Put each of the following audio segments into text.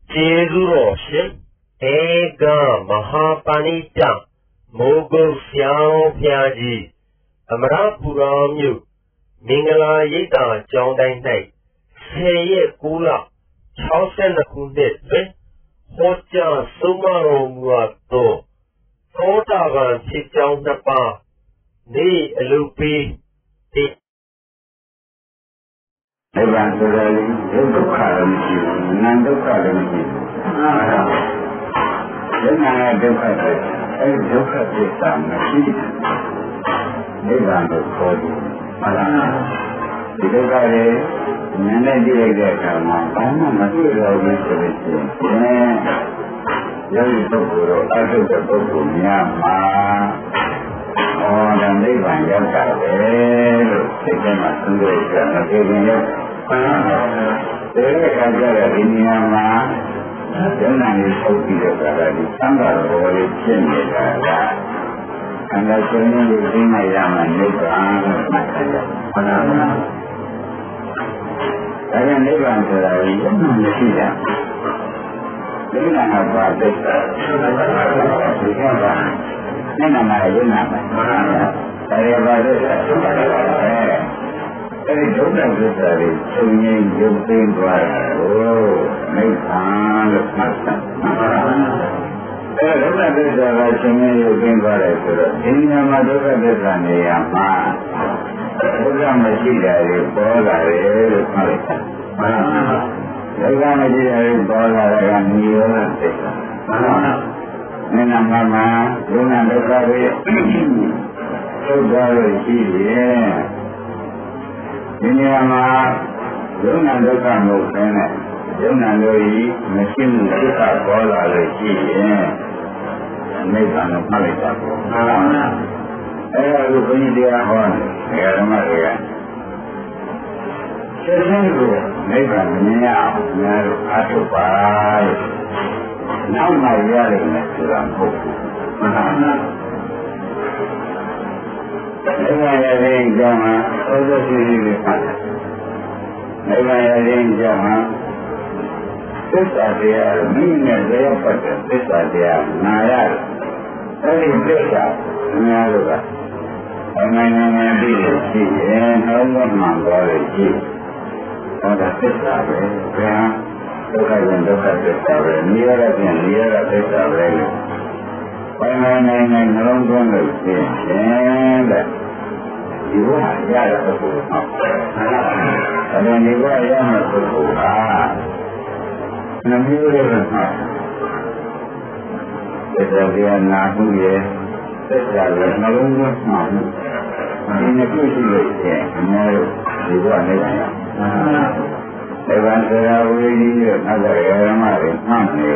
Jesu Ocean, Ega Mahapanita, Mogo Xiao Piaji, Amarapuram, Mingala Yita, John Dai, Seye Kula, Chausen the Kundet, Hoja Sumaro Muato, Kotavan Chichon the Pa, Ni Lupi, the Evangelii, Dukkarami, Nandukkarami. Then Dukkarami, Dukkarami, Evangelii, the Dukkare, Nandajiragama, Material Restoration, Yogi Tokuro, Asuka Toku, Miyama, the Nivan Yaka, taken my Sunday, the Kajara in Yama, then I is hoping that the Samba or the Chinese. And I can only see my Yama neighbor I can live until I see them. Then I have brought this then I have very good at this, singing, jumping, make fun of myself. Look at this, singing, jumping, in your mother, this one, Yama. Look at my sheet, I ball, look at my sheet, ball, I knew it. Then I'm Mama, don't understand so bad, she, Yama, don't understand no planet. Don't understand machine, look at ball, she, make an apology. I look in the horn, Maria. Make a meow, I to buy. Now my reality is unhopeful. Never having Jama, also the father. Never having Jama, this idea, meaning they are better, this idea, Nayar. Very better, Nayaruga. And my name is Billy, and how much Mongol is. Or the sister, look at the near this already. Why my name is no longer and you are Yara. And then you are Yama. And you live not. It's a real Nahu, yes. It's a no longer in the future, you are Evangelii, another Mary, Mammy,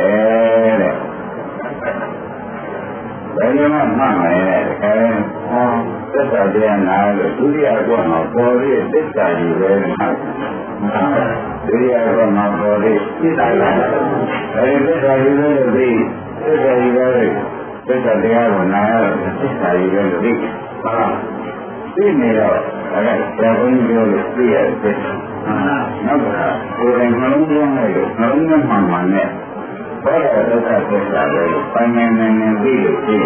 very much Mamma, this idea now, the Julia Goma, body, this idea very much. Julia Goma, body, this idea. This idea will be, this idea will now, this idea will be. See me out, they're going to go to see it. No, we're in no Mamma. What are the Panyan and Billy?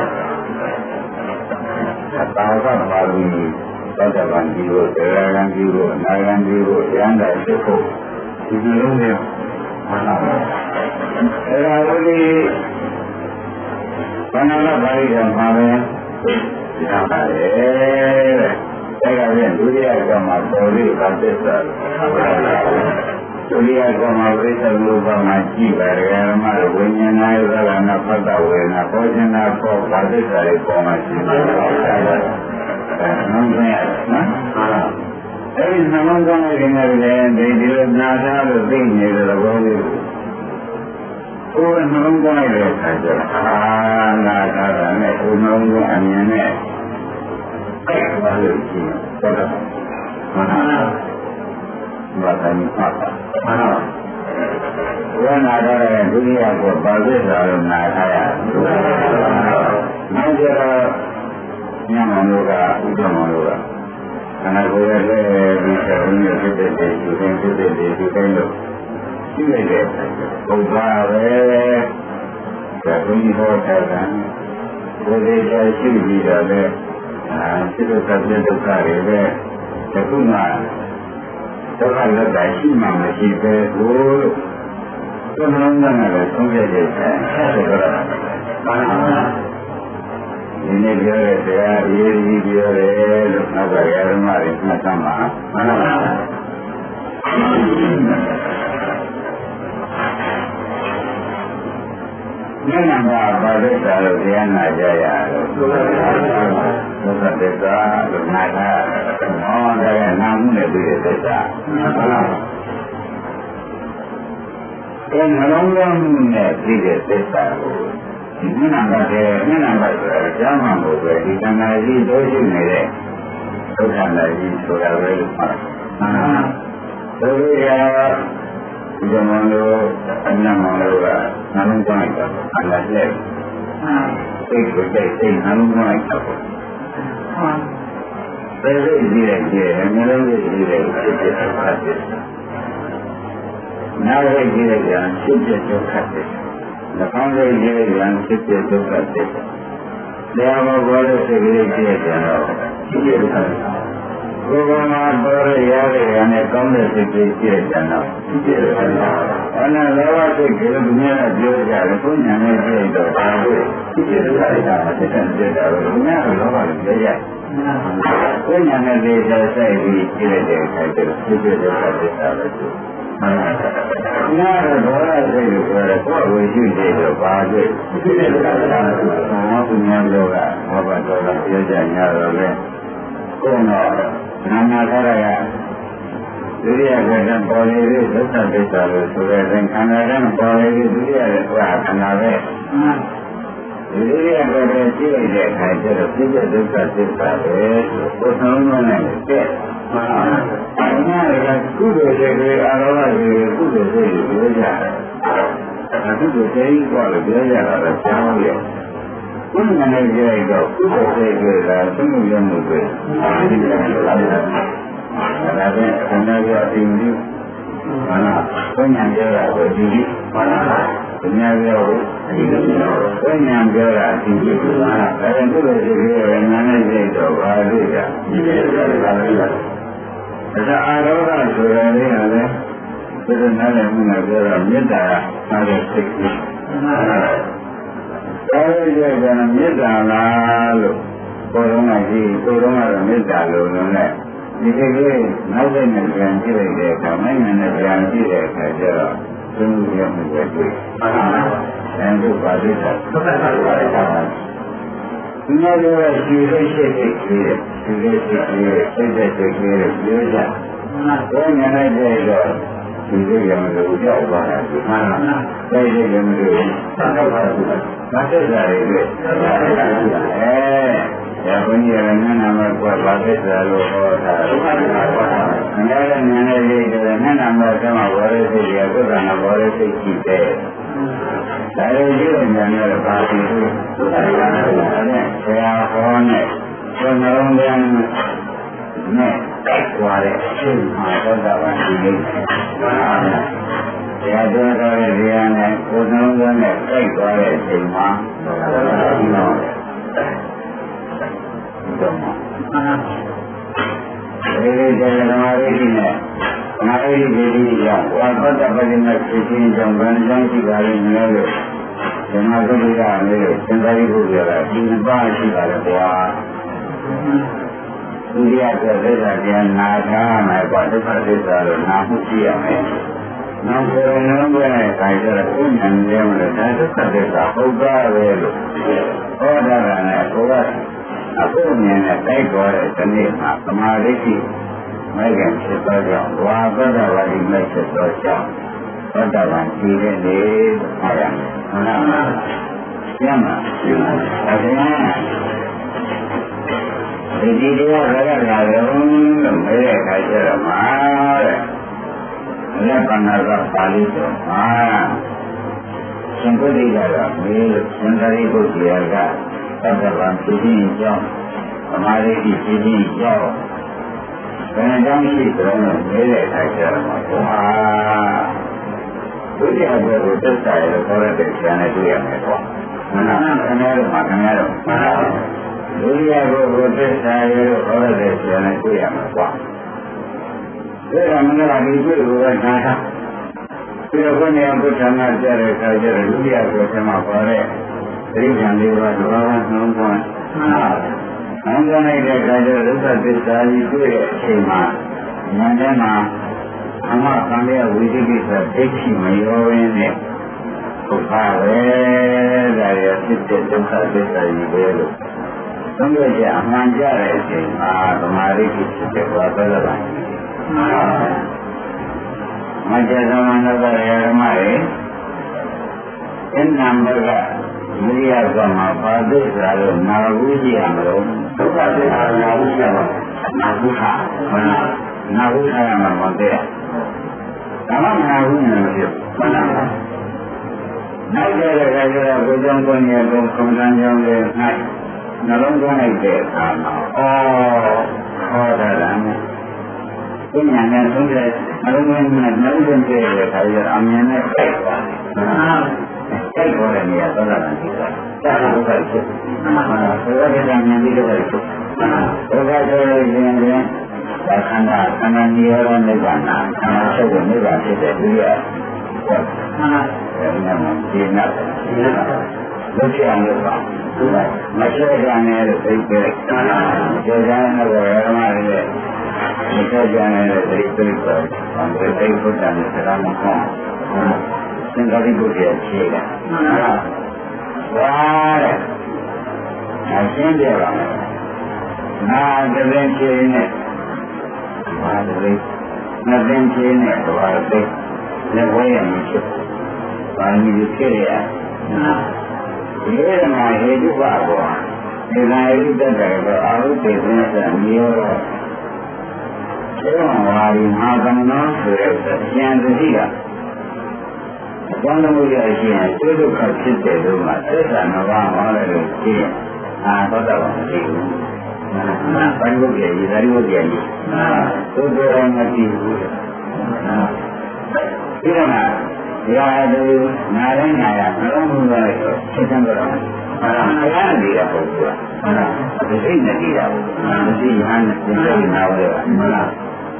About Padavan Giro, Teragan Giro, Nagan Giro, Yanda Seco. Is the room there? There are only Panana Bari and Mame. Julia Gama, Bori, Batista. Julia Gama, Rita Luba, Machiva, Rama, Winyan, and a Patawa, a Poison, a Pop, Batista, for Machiva. There is no one going to they did not have a thing near the body. Who is no one going to when I got a dunia for Bazar, Yamanuga, Udamanuga, and I go there, we shall only get the day to look. ရှိလိုက်တဲ့ဘုရားပဲဒါဘုန်းကြီးဟောထားတာဘုရားရှိပြီးတော့လေစိတ်ကပြည့်ဒုက္ခတွေပဲတခုမှဒုက္ခလက်တာရှိမှမရှိပဲကိုယ်လုံးလုံးနဲ့လည်းသုံးရတဲ့ဆက်ဆိုတော့ဒီနေ့ပြောတဲ့တရားရေးကြီးပြောတယ်လို့နောက်ကရဟန်းမတွေမှတ်သားမှာမှန်ပါပါဉာဏ်နာပါဒိတာလို့တရားနာကြရလို့သုခသစ္စာလို့နာတာဟောတဲ့နာမှုနဲ့ပြည့်တဲ့သစ္စာဟုတ်လားအဲနှလုံးသွင်းမှုနဲ့ပြည့်တဲ့သစ္စာကိုဒီဉာဏ်နာတဲ့ဉာဏ်နာပါဆိုတာကြားမှမဟုတ်ပဲဒီသံဃာကြီးတို့ရှိနေတဲ့ဒုက္ခနာကြီးဆိုတာပဲလို့မှာဆိုရဒီကမှလို့အနမလို့ကနှလုံးသွင်းတာအလားလက်စိတ်ကိုစိတ်နှလုံးသွင်းတာပေါ့ဘယ်လိုကြည့်ရကြလဲနှလုံးသွင်းကြည့်တယ်ဖြစ်ဖြစ်ဖတ်တယ်နားရကြည့်ရရင်ဖြစ်ဖြစ်ဒုက္ခတယ်နှာခေါင်းလေးကြည့်ရရင်ဖြစ်ဖြစ်ဒုက္ခတယ်တရားမပေါ်တဲ့စိတ်ကလေးကြည့်ရတယ်တော့ဖြစ်ဖြစ်ဒုက္ခတယ်ဘုရားမှာပေါ်ရတဲ့ရနဲ့ကောင်းတဲ့စိတ်ကြီးကြည့်တယ်တော့ဖြစ်ဖြစ်ဒုက္ခတယ်အနာလောဘစိတ်ကလေးကမြဲတမ်းပြောကြတယ်ကိုညာနဲ့ကြည့်တော့ဒါကိုဖြစ်ဖြစ်ဒုက္ခတယ်ကဖြစ်တဲ့ပြတာလို့ညာလောဘကိုပြောရတယ်ကိုညာနဲ့ကြည့်တဲ့စိတ်ကြီးကြည့်တဲ့အခါကျတော့ဖြစ်ဖြစ်ဒုက္ခတယ်တာပဲနာရဘောရစိတ်ကိုပြောတယ်ကိုယ်ဝေရှိတယ်တော့ဘာတွေ့ဖြစ်တဲ့ဒုက္ခတယ်ဘာသူများပြောကဘောဘတော်ကပြောကြညာတော့လေကိုယ်တော့နာနာခရကဒုတိယကတည်းကပေါ်လေတဲ့ဒုက္ခသစ္စာလို့ဆိုတဲ့သင်္ခန္ဓာကပေါ်လေတဲ့ဒုတိယကခန္ဓာပဲဒုတိယကတည်းကကြည့်လိုက်တဲ့အခါကျတော့ဖြစ်တဲ့ဒုက္ခသစ္စာပဲကိုယ်ဆုံးမနိုင်တဲ့အနာကကုသိုလ်တွေအာရောဂတွေကုသိုလ်တွေပြောကြတယ်ကုသိုလ်တွေကလည်းပြောကြတာတော့ကျောင်းရဲ့ဘုရားနဲ့ကြည့်တော့ကုသိုလ်တွေကသုံးရမှုတွေအဲဒီလိုလာတယ်။ဒါပဲခန္ဓာရဲ့အင်းကြီးဘာလားဘုရားပြောတာကိုဒီကြီးဘာလားဘုရားပြောဒီလိုဘုရားပြောတာဒီကြီးဘာလားဒါပေမဲ့ကုသိုလ်တွေရဲ့နာနဲ့ကြည့်တော့ဘာလို့ကဒီလိုလာလဲ။ဒါအာရောဂဆိုရတဲ့ဟာလေဒီလိုနားလည်မှုနဲ့ပြောတော့မေတ္တာအားတဲ့စိတ်ကြီးဒါရဲ့ကမေတ္တာလားလို့ကိုယ်တော်ကကြည့်ကိုယ်တော်ကတော့မေတ္တာလို့လုံးနဲ့ဒီကိစ္စနောက်တဲ့နဲ့ပြန်ကြည့်လိုက်တဲ့အခါနိုင်ငံနဲ့ပြန်ကြည့်တဲ့အခါကျတော့သုံးရမှုပဲတွေ့အဲဒီပါဠိတော်သုတ္တပါဠိတော်ဒီလိုလိုရှိတဲ့ရှိတဲ့ရှိတဲ့စိတ်တဲ့စိတ်ပြောကြဘယ်ညာနဲ့ကြည့်တော့ဒီလိုရမလို့ကြောက်ပါတာဒီမှာတိုက်ရမလို့တော့ပါဘူးမသက်သာရည်ပဲရဘုန်းကြီးကလည်းနာမကွာပါသက်သာလို့ဟောတာအများနဲ့နာနဲ့ရေးတယ်နာမကမှဘောရစိတ်ရသုဒ္ဓနာဘောရစိတ်ရှိတယ်ဒါရောကြည့်တဲ့ဉာဏ်နဲ့ပါပြီသုဒ္ဓနာနဲ့ဆရာဟောနဲ့ဘုံလုံးပြန်နဲ့တိုက်သွားတဲ့အချိန်မှာသောတာပန်ဒီလေးတရားတော်ရဲ့ဉာဏ်နဲ့ကိုယ်လုံးပြန်နဲ့တိုက်သွားတဲ့အချိန်မှာသောတာပန်ဒီလိုဒီကနေ့ဓမ္မရိပ်နဲ့နာရိပ်ဒီကြောင့်ဝါပတ်တပတိနဲ့ဖြစ်ခြင်းကြောင့်ဗန္ဓကြောင့်ရှိပါလိမ့်မယ်လို့ဓမ္မသုတ္တရလေးကိုသင်္ခါရိပုပြတာဒီနှစ်ပါးရှိပါလေကွာဒုတိယကသစ္စာတရားနာထားမယ်ကွာဒုက္ခသစ္စာလို့နာမှုရှိရမယ်နောက်ကိုယ်လုံးပဲခိုင်ကြတဲ့ဥညာဉာဏ်နဲ့ဒါဒုက္ခသစ္စာဟုတ်ပါပဲလို့ဟောတာကလည်းကိုယ်ကအခုမြင်တဲ့တိုက်ပေါ်တဲ့ဒီနေ့မှာသမာဓိရှိမဲ့ကဖြစ်သောကြောင့်ဝါသတ္တဝါဒီမဲ့ဖြစ်သောကြောင့်သတ္တဝါကြည့်တဲ့နေဟောရမယ်ဟုတ်လားကျမ်းပါဒါကဒီတရားရရလာလုံးလို့မဲတဲ့ခါကျတော့မှာတဲ့လက်ပန္နာကပါဠိတော်မှာရှင်ပုရိသကမေးလို့ရှင်သာရိပုတ္တရာကသတ္တဗံဖြစ်ခြင်းကြောင့်သမာဓိဖြစ်ခြင်းကြောင့်ဘယ်ကြောင့်ရှိကြလို့မေးတဲ့အခါကျတော့ဘုရားဒုတိယဘက်ကိုသစ္စာရဲ့ခေါ်ရတဲ့ဉာဏ်နဲ့တွေ့ရမယ်ကွာမှန်လားခင်ဗျားတို့မှခင်ဗျားတို့မှန်လားဒုတိယဘက်ကိုသစ္စာရဲ့ခေါ်ရတဲ့ဉာဏ်နဲ့တွေ့ရမယ်ကွာဒါကမင်္ဂလာဒီတွေ့လို့ပဲနားထားဒီလိုကိုနေအောင်ဘုရားနာကြတဲ့အခါကျတော့ဒုတိယဘက်မှာခေါ်တဲ့တိဉ္ဇံလေးပါးတော့နှုံးသွားမှန်လားနှုံးသွားလိုက်တဲ့အခါကျတော့ဒုက္ခသစ္စာကြီးတွေ့တဲ့အချိန်မှာဉာဏ်ထဲမှာအမှန်တရားဝိသိကိစ္စဒိဋ္ဌိမရောရင်းနဲ့ဒုက္ခပဲဒါရဖြစ်တဲ့ဒုက္ခသစ္စာကြီးပဲလို့သုံးရကြအမှန်ကြတဲ့အချိန်မှာသမာဓိဖြစ်တဲ့ဘာပဲလားမကြသမန္တရယဓမ္မရဲ့အနံဘကမရိယကမှာပါသစ္စာလို့နာဟုကြည့်ရမလို့ဒုက္ခသစ္စာနာဟုကြည့်ရမှာနာဟုခဟုတ်လားနာဟုခရမှာမတည့်ဓမ္မနာဟုနေလို့ဖြစ်မှန်လားနောက်ကြတဲ့အခါကျတော့ဘုရားကိုယ်နဲ့ကိုယ်ခုံတန်းကြောင်းလေး၌နှလုံးသွင်းလိုက်တဲ့အခါမှာဟောတာလည်းဉာဏ်နဲ့သုံးတဲ့နှလုံးသွင်းနဲ့နှလုံးသွင်းတဲ့အခါကျတော့အမြင်နဲ့ကြိုက်သွားတယ်ကြိုက်ပေါ်တဲ့နေရာသောတာပန်ဖြစ်တာဒါကဘုရားဖြစ်မှန်ပါလားဘုရားကဉာဏ်ပြီးတော့ဖြစ်မှန်ပါဘုရားဆိုလို့ရှိရင်ဒါခန္ဓာနိရောဓနိဗ္ဗာန်ခန္ဓာချုပ်တဲ့နိဗ္ဗာန်ဖြစ်တဲ့ဒီရမှန်ပါအဲဒီမှာဒီနာဒုတိယနိဗ္ဗာန်သူကမရှိကြနဲ့လို့သိကြတယ်မှန်ပါကျေကြတဲ့ဘောရမရဲ့မရှိကြနဲ့လို့သိပြီးတော့ဘာလို့သိဖို့တန်တဲ့စကားမကောင်းသင်္ကာရိပုတ္တရာဖြေတာမှန်ပါဘာလဲအရှင်းပြပါမယ်နာတပင်ဖြေနဲ့ဘာလို့လဲငါသင်ဖြေနဲ့ဘာလို့လဲလက်ဝဲရမှာဖြစ်ဘာလို့ဖြစ်ရဒီမှာဟေတုပါဘောဒီနာဟေတုတတ်တယ်တော့အာဟုတေသနာစမျိုးတော့ဒီမှာဝါရီမဟာကမ္မနောဆိုတဲ့ဉာဏ်တတိကအပေါင်းလို့ရရှိရင်ဒုက္ခဖြစ်တဲ့လို့မှာသစ္စာနဘာဟောတယ်လို့ကြည့်ရင်သောတာပန်မရှိဘူးပရိဝုဒ္ဓရေသာရိဝုဒ္ဓရေသို့တော်မကြည့်ဘူးဒီမှာရာသူနာရင်နာရဘယ်လိုမှမလုပ်တော့ချက်ချမ်းတော့အရာနေတာပုံကဒီစိတ်နဲ့နေတာဘူးမရှိဟန်နဲ့စိတ်နာဝဲပါမလား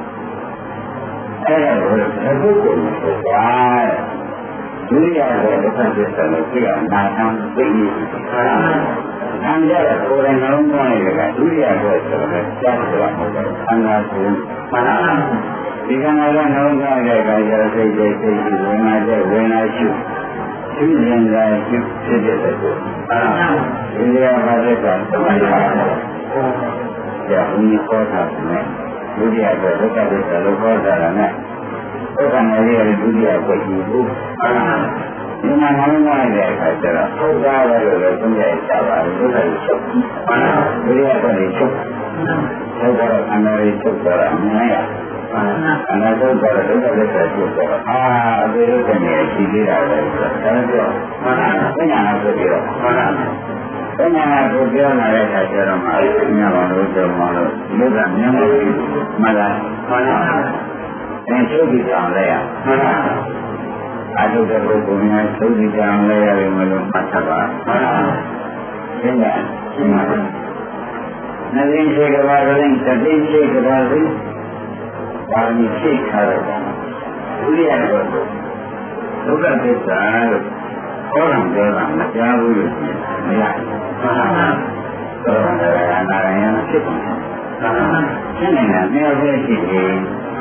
အဲ့ဒါကိုဘုက္ခုပါဒုတိယဘဒုက္ခသစ္စာလို့ပြောနာထမ်းသိနေအံကြတဲ့ကိုယ်တိုင်နှလုံးသွင်းရတဲ့ဒုတိယဘဆိုတော့ကြားဆိုတာမဟုတ်ဘူးအနာကိုမှန်လားဒီကံကနှလုံးသွင်းတဲ့အခါကျတော့စိတ်တွေစိတ်ရှိဝေဒနာတဲ့ဝေဒနာရှိသိဉာဏ်ကဖြစ်တဲ့ပုဂ္ဂိုလ်ဒီနေရာမှာသက်သာသမာဓိပါကြာဘုရားခေါ်တာနဲ့ဒုတိယဘဒုက္ခသစ္စာလို့ခေါ်တာနဲ့ဒုက္ခနဲ့ရတဲ့ဒုတိယဘကြီးဘူးဒီမှာငါလုံးဝရတဲ့အခါကျတော့ဟုတ်တာပဲလို့လည်းသုံးရကြပါဘူးဒုက္ခကိုချုပ်ဒုတိယဘကိုချုပ်ဟုတ်တာအနာရိချုပ်တာအမြင်ရအနာချုပ်တာဒုက္ခသစ္စာချုပ်တာအသေးလေးကနေရှိသေးတာပဲဒါကြောင့်ဉာဏ်ဆိုပြီးတော့ဉာဏ်ကိုပြောလာတဲ့အခါကျတော့မှညောင်းလို့တော့မလို့လူကမြင်လို့မလားအဲချုပ်ပြီးအောင်လဲရမှန်ပါအထုတဲ့ပုဂ္ဂိုလ်များချုပ်ပြီးအောင်လဲရတယ်မလို့မှတ်ထားပါမှန်ပါရှင်းလားရှင်းပါနသိရှိကဘာရင်တတိရှိကဘာရင်ဘာမီရှိခါတော့ဒုတိယတော့ဒုက္ခသစ္စာလို့ခေါ်တယ်ပြောတာမကြားဘူးလို့မရဘူးမှန်ပါတော့နာရယနာဖြစ်တယ်ရှင်းနေတာမြောက်ရဲ့ရှိတယ်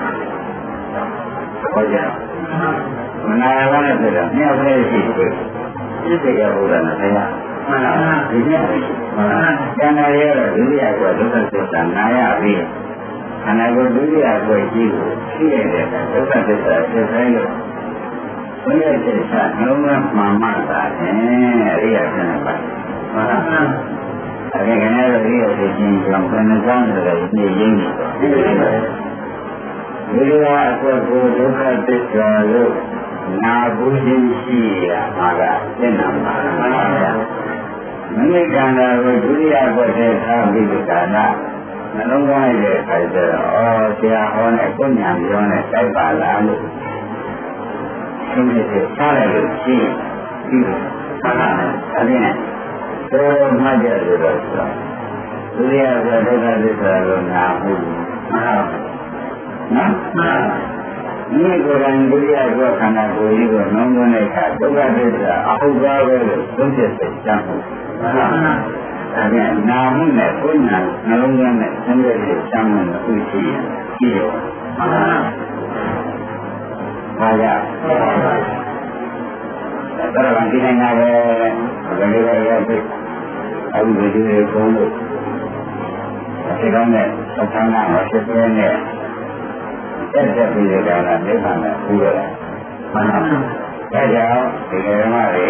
ဟောကြမနာရပါနဲ့ဆိုတာမြောက်ရဲ့ရှိတယ်စိတ်တရားဘုရားနဲ့တရားမှန်လားဒီမြောက်ရှိမှန်လားကျန်တဲ့ရဲ့ဒုတိယကဒုက္ခသစ္စာနာရပြီးခန္ဓာကိုယ်ဒုတိယကိုကြီးကိုရှိရတဲ့ဒုက္ခသစ္စာဖြစ်ဆိုင်လို့ဘုရားသစ္စာနှလုံးသွင်းမှန်မှသာတယ်အရိယာဆင်းရဲပါမှန်လားအဲဒီကနေတော့ဒီအဖြစ်ချင်းကြောင့်ဘယ်နှကြောင်းဆိုတော့ဒီရင်းနေတော့ဒီလိုအကွက်ကိုဒုက္ခသစ္စာလို့နာဘူးခြင်းရှိရမှာကသင်္နာမှာမှန်ပါဗျာမိမိခန္ဓာကိုဒုတိယဘက်ထဲထားပြီးဒီကဏ္ဍနှလုံးသွင်းတဲ့အခါကျတော့ဆရာဟောနဲ့ကိုညာပြောနဲ့တိုက်ပါလားလို့ဆုံးဖြတ်ချက်ချလိုက်လို့ရှိရင်ပြီးတော့အဲ့ဒီနဲ့တော့မှတ်ကြလို့တော့ဒုတိယကဒုက္ခသစ္စာကိုနာမှုနော်ဒီကိုယ်တိုင်ဒုတိယကခန္ဓာကိုယ်ကြီးကိုနှောင်းသွင်းတဲ့အခါဒုက္ခသစ္စာအဟုတ်ပါပဲလို့သုံးချက်စိတ်ချမှုဒါပြန်နာမှုနဲ့ကိုယ်နာနှလုံးသွင်းတဲ့သုံးချက်စိတ်ချမှုကိုဥရှိရင်ရှိရောဘာကြောင့်ဒါတော့ဒီနိုင်ငံပဲဘယ်လိုလဲရောက်ပြီအခုဒီလိုကိုလို့ဒီကောင်းတဲ့သံဃာမှာဖြစ်ပြနေတက်ပြီးကြတာလည်းနိဗ္ဗာန်ကိုပြီးရတာမှန်ပါဘူး။ဒါကြောင့်ဒီကရမတွေ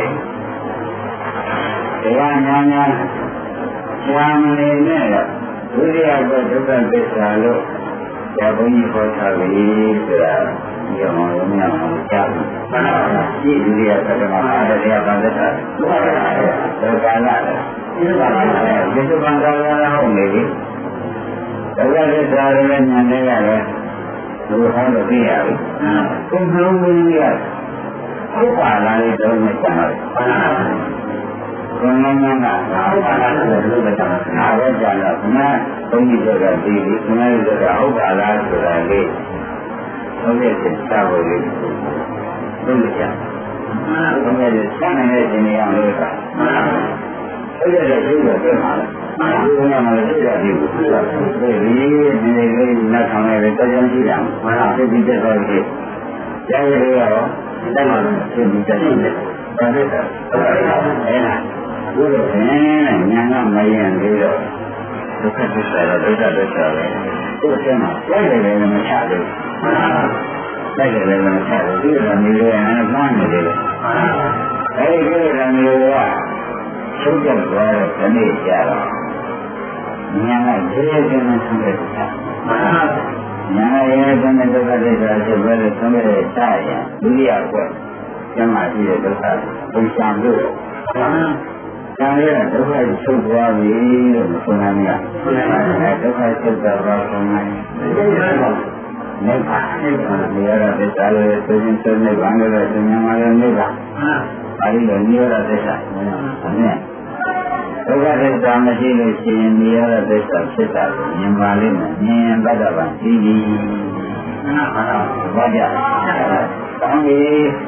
တရားများများရှားမနေနဲ့ဒုတိယကဒုက္ခသစ္စာလို့ဇာဘုန်းကြီးဟောထားပြီဆိုတာဒီမှာလည်းများမှကြားဘူး။မှန်ပါဘူး။ဒီဒုတိယကဓမ္မအားတရားပါဒတာဒုက္ခလာတယ်။ဒီပါလာတယ်။ဒီပါလာတယ်။ဒီကံကာလဟုတ်နေပြီ။ဒုက္ခသစ္စာလည်းဉာဏ်နဲ့ရတယ်။ဘုရားတို့သိရပြီ။ကိုယ်လုံးဝင်ရဟုတ်ပါလားလေတော့မကျမ်းပါဘူး။ကိုယ်လုံးကဟုတ်ပါလားလို့ပြောတာ။နာဝကြတော့ခဏဘုန်းကြီးတို့ကသိပြီ။ခဏလေးတော့ဟုတ်ပါလားဆိုတာလေးသုံးရတဲ့စာဝေးလေးသုံးရ။သုံးရတဲ့စာနဲ့ရှင်နေအောင်လို့ပါ။အဲ့ဒါလည်းသိတော့ပြန်ပါလား။ဒီကမှာလည်းသိရတယ်ဘူး။ဒီလေးနတ်ဆောင်ရတဲ့တရားရှိတာ။မှန်ပါပြီတဲ့ဆိုရင်ကြားရရောတက်မှာဖြစ်ပြီးတက်နေတယ်။ဒါနဲ့အဲ့ဒါဘုရားဉာဏ်ကမရင်သေးတော့ဒုက္ခသစ္စာတော့ဒုက္ခသစ္စာပဲ။ကိုယ်ကမှလိုက်တယ်လည်းမချဘူး။လိုက်တယ်လည်းမချဘူး။ဒီလိုမျိုးလည်းမှန်းနေတယ်။အဲဒီလိုမျိုးကချုပ်ကြသွားတဲ့ဒီနေ့ကျတော့ဉာဏ်ကရေရေချင်းနဲ့ဆုံးဖြတ်တာ။ဉာဏ်ကရေရေချင်းနဲ့ဒုက္ခသစ္စာဖြစ်ပဲလို့ဆုံးဖြတ်တဲ့ရင်ဒုတိယကွက်ကျမ်းမာရှိတဲ့ဒုက္ခပုံစံလို့ဉာဏ်ရဲ့ဒုက္ခချုပ်သွားပြီလို့ဆိုနိုင်ရ။ဒုက္ခချုပ်သွားတော့ဆုံးနိုင်။နိဗ္ဗာန်နေရာသစ္စာလေးသိချင်းသိနေဘာလို့လဲဉာဏ်မှာလည်းနိဗ္ဗာန်။ပါဠိလိုနိရောဓသစ္စာနဲ့ဒုက္ခသစ္စာမရှိလို့ရှိရင်နိရောဓသစ္စာဖြစ်တာကိုမြင်ပါလိမ့်မယ်။မြင်တတ်တာပါသိပြီ။ဘာကြ။တောင်းပြီ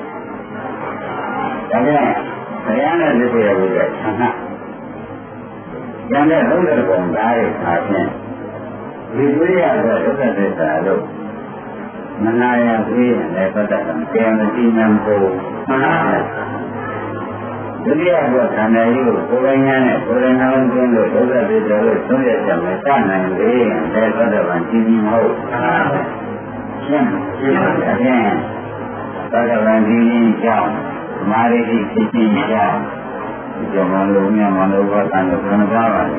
။ဒါကြောင့်ဘုရားနဲ့လက်တွေ့ရဖို့ကဆန္ဒ။ဉာဏ်နဲ့လုံးတဲ့ပုံသားရဲ့အားဖြင့်ဒီဒုတိယကဒုက္ခသစ္စာလို့မနာရသေးရင်လည်းပတ်သက်တယ်။တရားမရှိဉာဏ်ကိုမှန်ပါ့ဒုတိယကခန္ဓာကြီးကိုကိုယ်ပိုင်ဉာဏ်နဲ့ကိုယ်တိုင်နှလုံးသွင်းလို့ဒုက္ခသစ္စာလို့သုံးရကြမယ်စနိုင်လေတဲ့သတ္တဗံကြည်ကြည်မဟုတ်ရှင်းတယ်သတ္တဗံကြည်ကြည်ကြောင့်မာရိတိဖြစ်ခြင်းကြောင့်ဒီမှာလုံးမြမလုံးဘာတန်လို့ဘယ်နှပါပါလဲ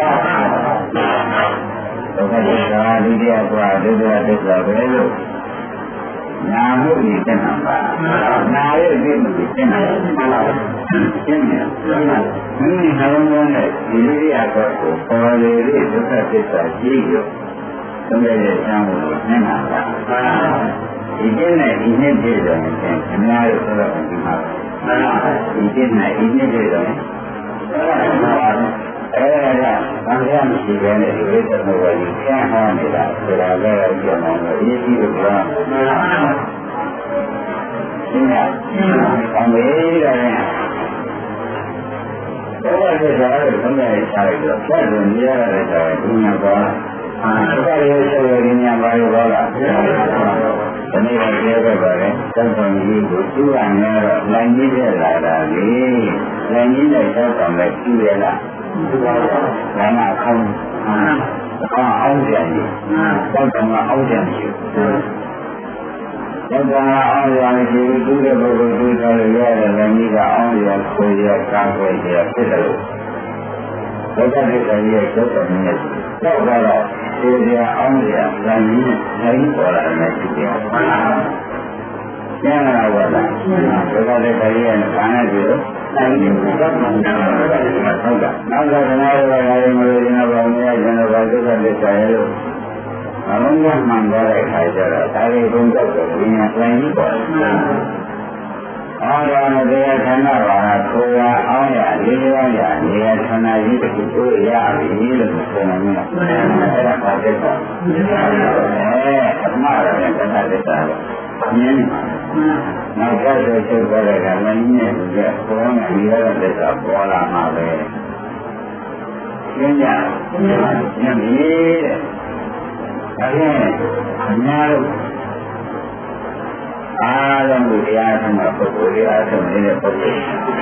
ဒုက္ခသစ္စာဒုတိယကဒုတိယသစ္စာပဲလို့နာမှုကြီးတက်တာပါနာရဲ့ဒီမှုကြီးတက်တာပါရှင်းတယ်မိမိနှလုံးသွင်းတဲ့ဒီလေးရတော့ကိုပေါ်လေလေးဒုက္ခသစ္စာကြီးရောသုံးရတဲ့ဆံကိုနင်းတာပါဒီကျင်းနဲ့ဒီနှစ်ပြည့်တယ်အများကြီးဆိုတော့ဒီမှာဒီကျင်းနဲ့ဒီနှစ်ပြည့်တယ်အဲ့ဒါကဘာမှမရှိဘဲနဲ့ဒီဝိသမောကြီးဆန်းဟောနေတာဆိုတာလည်းကြည့်အောင်လို့အရေးကြီးလို့ပြောရှင်းရအောင်မေးတယ်ဘောရတဲ့ဇာတ်ကိုသုံးရချလိုက်တော့ဆက်လို့နေရတဲ့ဇာတ်ကိုညံသွားအဲ့ဒါရဲ့ဆိုရင်ညံပါရောလားဒီနေ့ကပြောခဲ့ပါတယ်သံဃာကြီးကိုသူ့အနေနဲ့နိုင်ကြီးတဲ့လာတာလေနိုင်ကြီးတဲ့သောကောင်လည်းကြည့်ရလားဘာမှအောင်းအောင်ကြတယ်သောကောင်ကအောင်းကြတယ်သောကောင်ကအောင်းရတယ်သူ့ရဲ့ဘုရားသူ့တော်ရတဲ့နိုင်ကြီးကအောင်းရကိုရကားကိုရဖြစ်တယ်ဘုရားရဲ့ဆိုင်ရဲ့သောကောင်နဲ့တော့တော့ဒီရအောင်ရနိုင်ကြီးနိုင်ပေါ်လာတယ်ဖြစ်တယ်ကျန်လာပါလားဘုရားရဲ့ဆိုင်ရဲ့ဘာနဲ့ဒီလိုနိုင်ကြီးတော့မှန်တယ်ဟုတ်ကဲ့နောက်ကဓမ္မရောဂါတွေမလို့ကျင်တော့ဘာများကျင်တော့ဘာဒုက္ခသစ္စာရဲ့လို့အလုံးစုံမှန်သွားတဲ့အခါကျတော့ဒါတွေဘုံတော့ကိုဉာဏ်ဆိုင်ကြီးပေါ်တယ်ရဌာနပါဆိုရအောင်ရလေးရောရနေရဌာနကြီးတစ်ခုကိုရပြီလို့ဆိုနေတယ်အဲ့ဒါပါတဲ့ကောအမှားရတယ်တခါတည်းတာမြင်နောက်ကြတဲ့ချုပ်ပေါ်တဲ့ကလည်းနည်းနည်းကြပေါ်နေရတဲ့ကပေါ်လာမှာပဲကျင်းကြညံ့ပြီတဲ့ဒါဖြင့်အများတို့အားလုံးကိုတရားထုံးတာပုဂ္ဂိုလ်တရားထုံးနေတဲ့ပုဂ္ဂိုလ်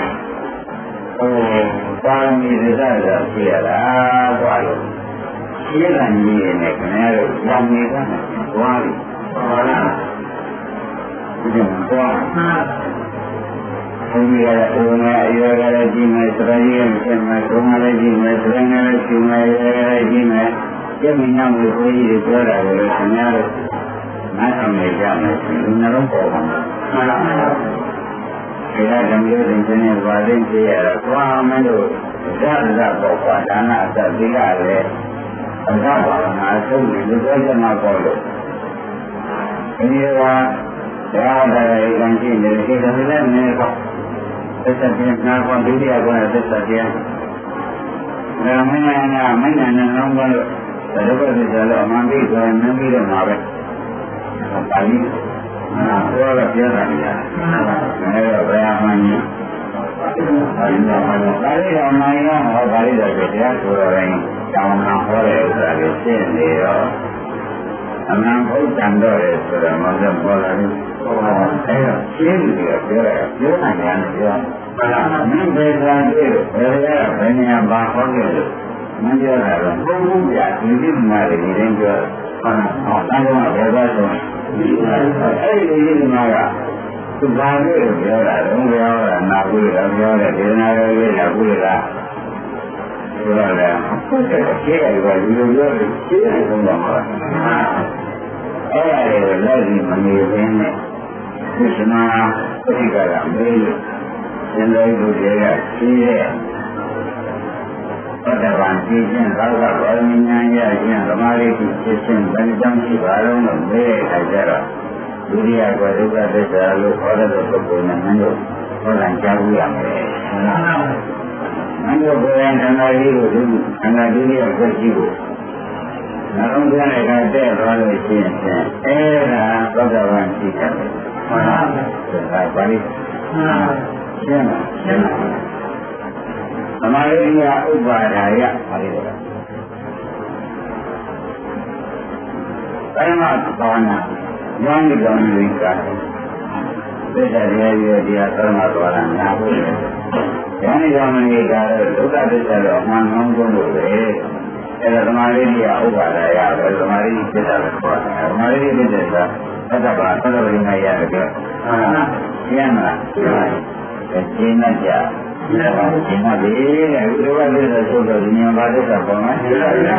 ပါရမီသစ္စာရှိရတာကွာလို့ရှင်းလာနေတယ်ခင်ဗျားတို့ဉာဏ်ကြီးကဝါပြီဟုတ်လားဒီတော့ဘုရားရဲ့အိုမဲအရောကလေးကြီးမယ်စရည်ရဲ့ရှင်မယ်ဒုမလေးကြီးမယ်စရင်းလေးရှင်မယ်ရဲကြီးမယ်ကျမင်းနောက်ကိုဘုရားကြီးပြောတာကိုခင်ဗျားတို့နားထောင်နေကြမယ်ဒီနှလုံးပေါ်မှာမှန်လားဒီကဓမ္မယုံတင်ခြင်းဘာသိကြရတာသွားမလို့ဇာတ်ဇာတ်ပေါ်ပါဒါနအသက်ပြီးရတယ်အသာပါငါဆုံးနေလို့ပြောကြမှာပေါ့လို့ဒီကတရားတော်ကိုကြည့်နေတယ်ဒီကလည်းနည်းပေါ့သက်သက်ပြန်နာခွန်ဒုတိယကွာသက်သက်ပြန်ဒါမင်းနာမင်းနာနဲ့လုံးပါလို့ဘယ်လိုပဲကြလို့အမှန်ပြီးဆိုရင်မပြီးတော့မှာပဲပါဠိပြောတော့ပြောတာလေအဲတော့ဘယ်အမှန်ကြီးပါဠိတော်မှာပါဠိတော်မှာရောပါဠိတော်ကိုတရားဆိုတော့ရင်တောင်းတာဟောတဲ့ဥစ္စာကိုရှင်းနေတော့အမှန်ဘုဒ္ဓံတော့လေဆိုတော့မဟုတ်ဘောလာဘူးအဲတော့ရှင်းပြီးတော့ပြောနိုင်တယ်ပြောဘာလားမင်းဘယ်သာကြည့်ဘယ်ရဘယ်နေရာဘာဟောခဲ့လို့မပြောတာတော့ဘုံဘုရားဒီဒီမှာတွေနေပြောဟုတ်လားဟောတန်ခါဘယ်သာဆိုအဲ့ဒီဒီမှာကသူဘာလို့ပြောတာလဲပြောတာနာဘူးလေပြောတယ်ဒေနာရောရဘူးလားပြောတယ်ဟုတ်တယ်ရှင်းရတယ်ဒီလိုပြောတယ်ရှင်းတယ်ဆုံးတော့မှာအဲ့ဒါတွေလက်ပြီးမနေဘဲနဲ့ဒီစနာပဋိက္ခကမေးလို့သင်္တော်ဘုရားကရှင်းရဲ့ဘုဒ္ဓဘာသာကြည့်ခြင်းသောကဘောဉာဏ်ရခြင်းသမာဓိဖြစ်ခြင်းဘယ်ကြောင့်ရှိပါတော့လို့မေးတဲ့အခါကျတော့ဒုတိယကဒုက္ခသစ္စာလို့ခေါ်တဲ့ပုဂ္ဂိုလ်နဲ့မင်းတို့ဟောတာကြားဘူးရမယ်ဟုတ်လားမင်းတို့ဘယ်ခန္ဓာကြီးကိုခန္ဓာဒုတိယကိုကြည့်ဖို့နှလုံးသွင်းတဲ့အခါတဲ့သွားလို့ရှိရင်အဲ့ဒါဘုဒ္ဓဘာသာရှိတယ်ဟုတ်လားဒါပါဠိရှင်းလားရှင်းလားသမာဓိယဥပါဒါယပါဠိတော်ပရမဘာဝနာဉာဏ်ကြောင့်ဒီကသစ္စာတရားရဲ့တရားပရမဘာဝနာနာဖို့ဉာဏ်ကြောင့်ဒီကတော့ဒုက္ခသစ္စာတော့အမှန်ကောင်းဆုံးလို့ပဲအဲဒါသမာဓိယဥပါဒါယပဲသမာဓိသစ္စာကိုခေါ်တယ်သမာဓိသစ္စာသတ္တဗာသတ္တဝိနယရတယ်ပြောရှင်းလားရှင်းနေကြဒီမှာဒီမှာဒီလိုပဲလို့ဆိုတော့ဒီညဘာသစ္စာပေါ်မှာတော့တယ်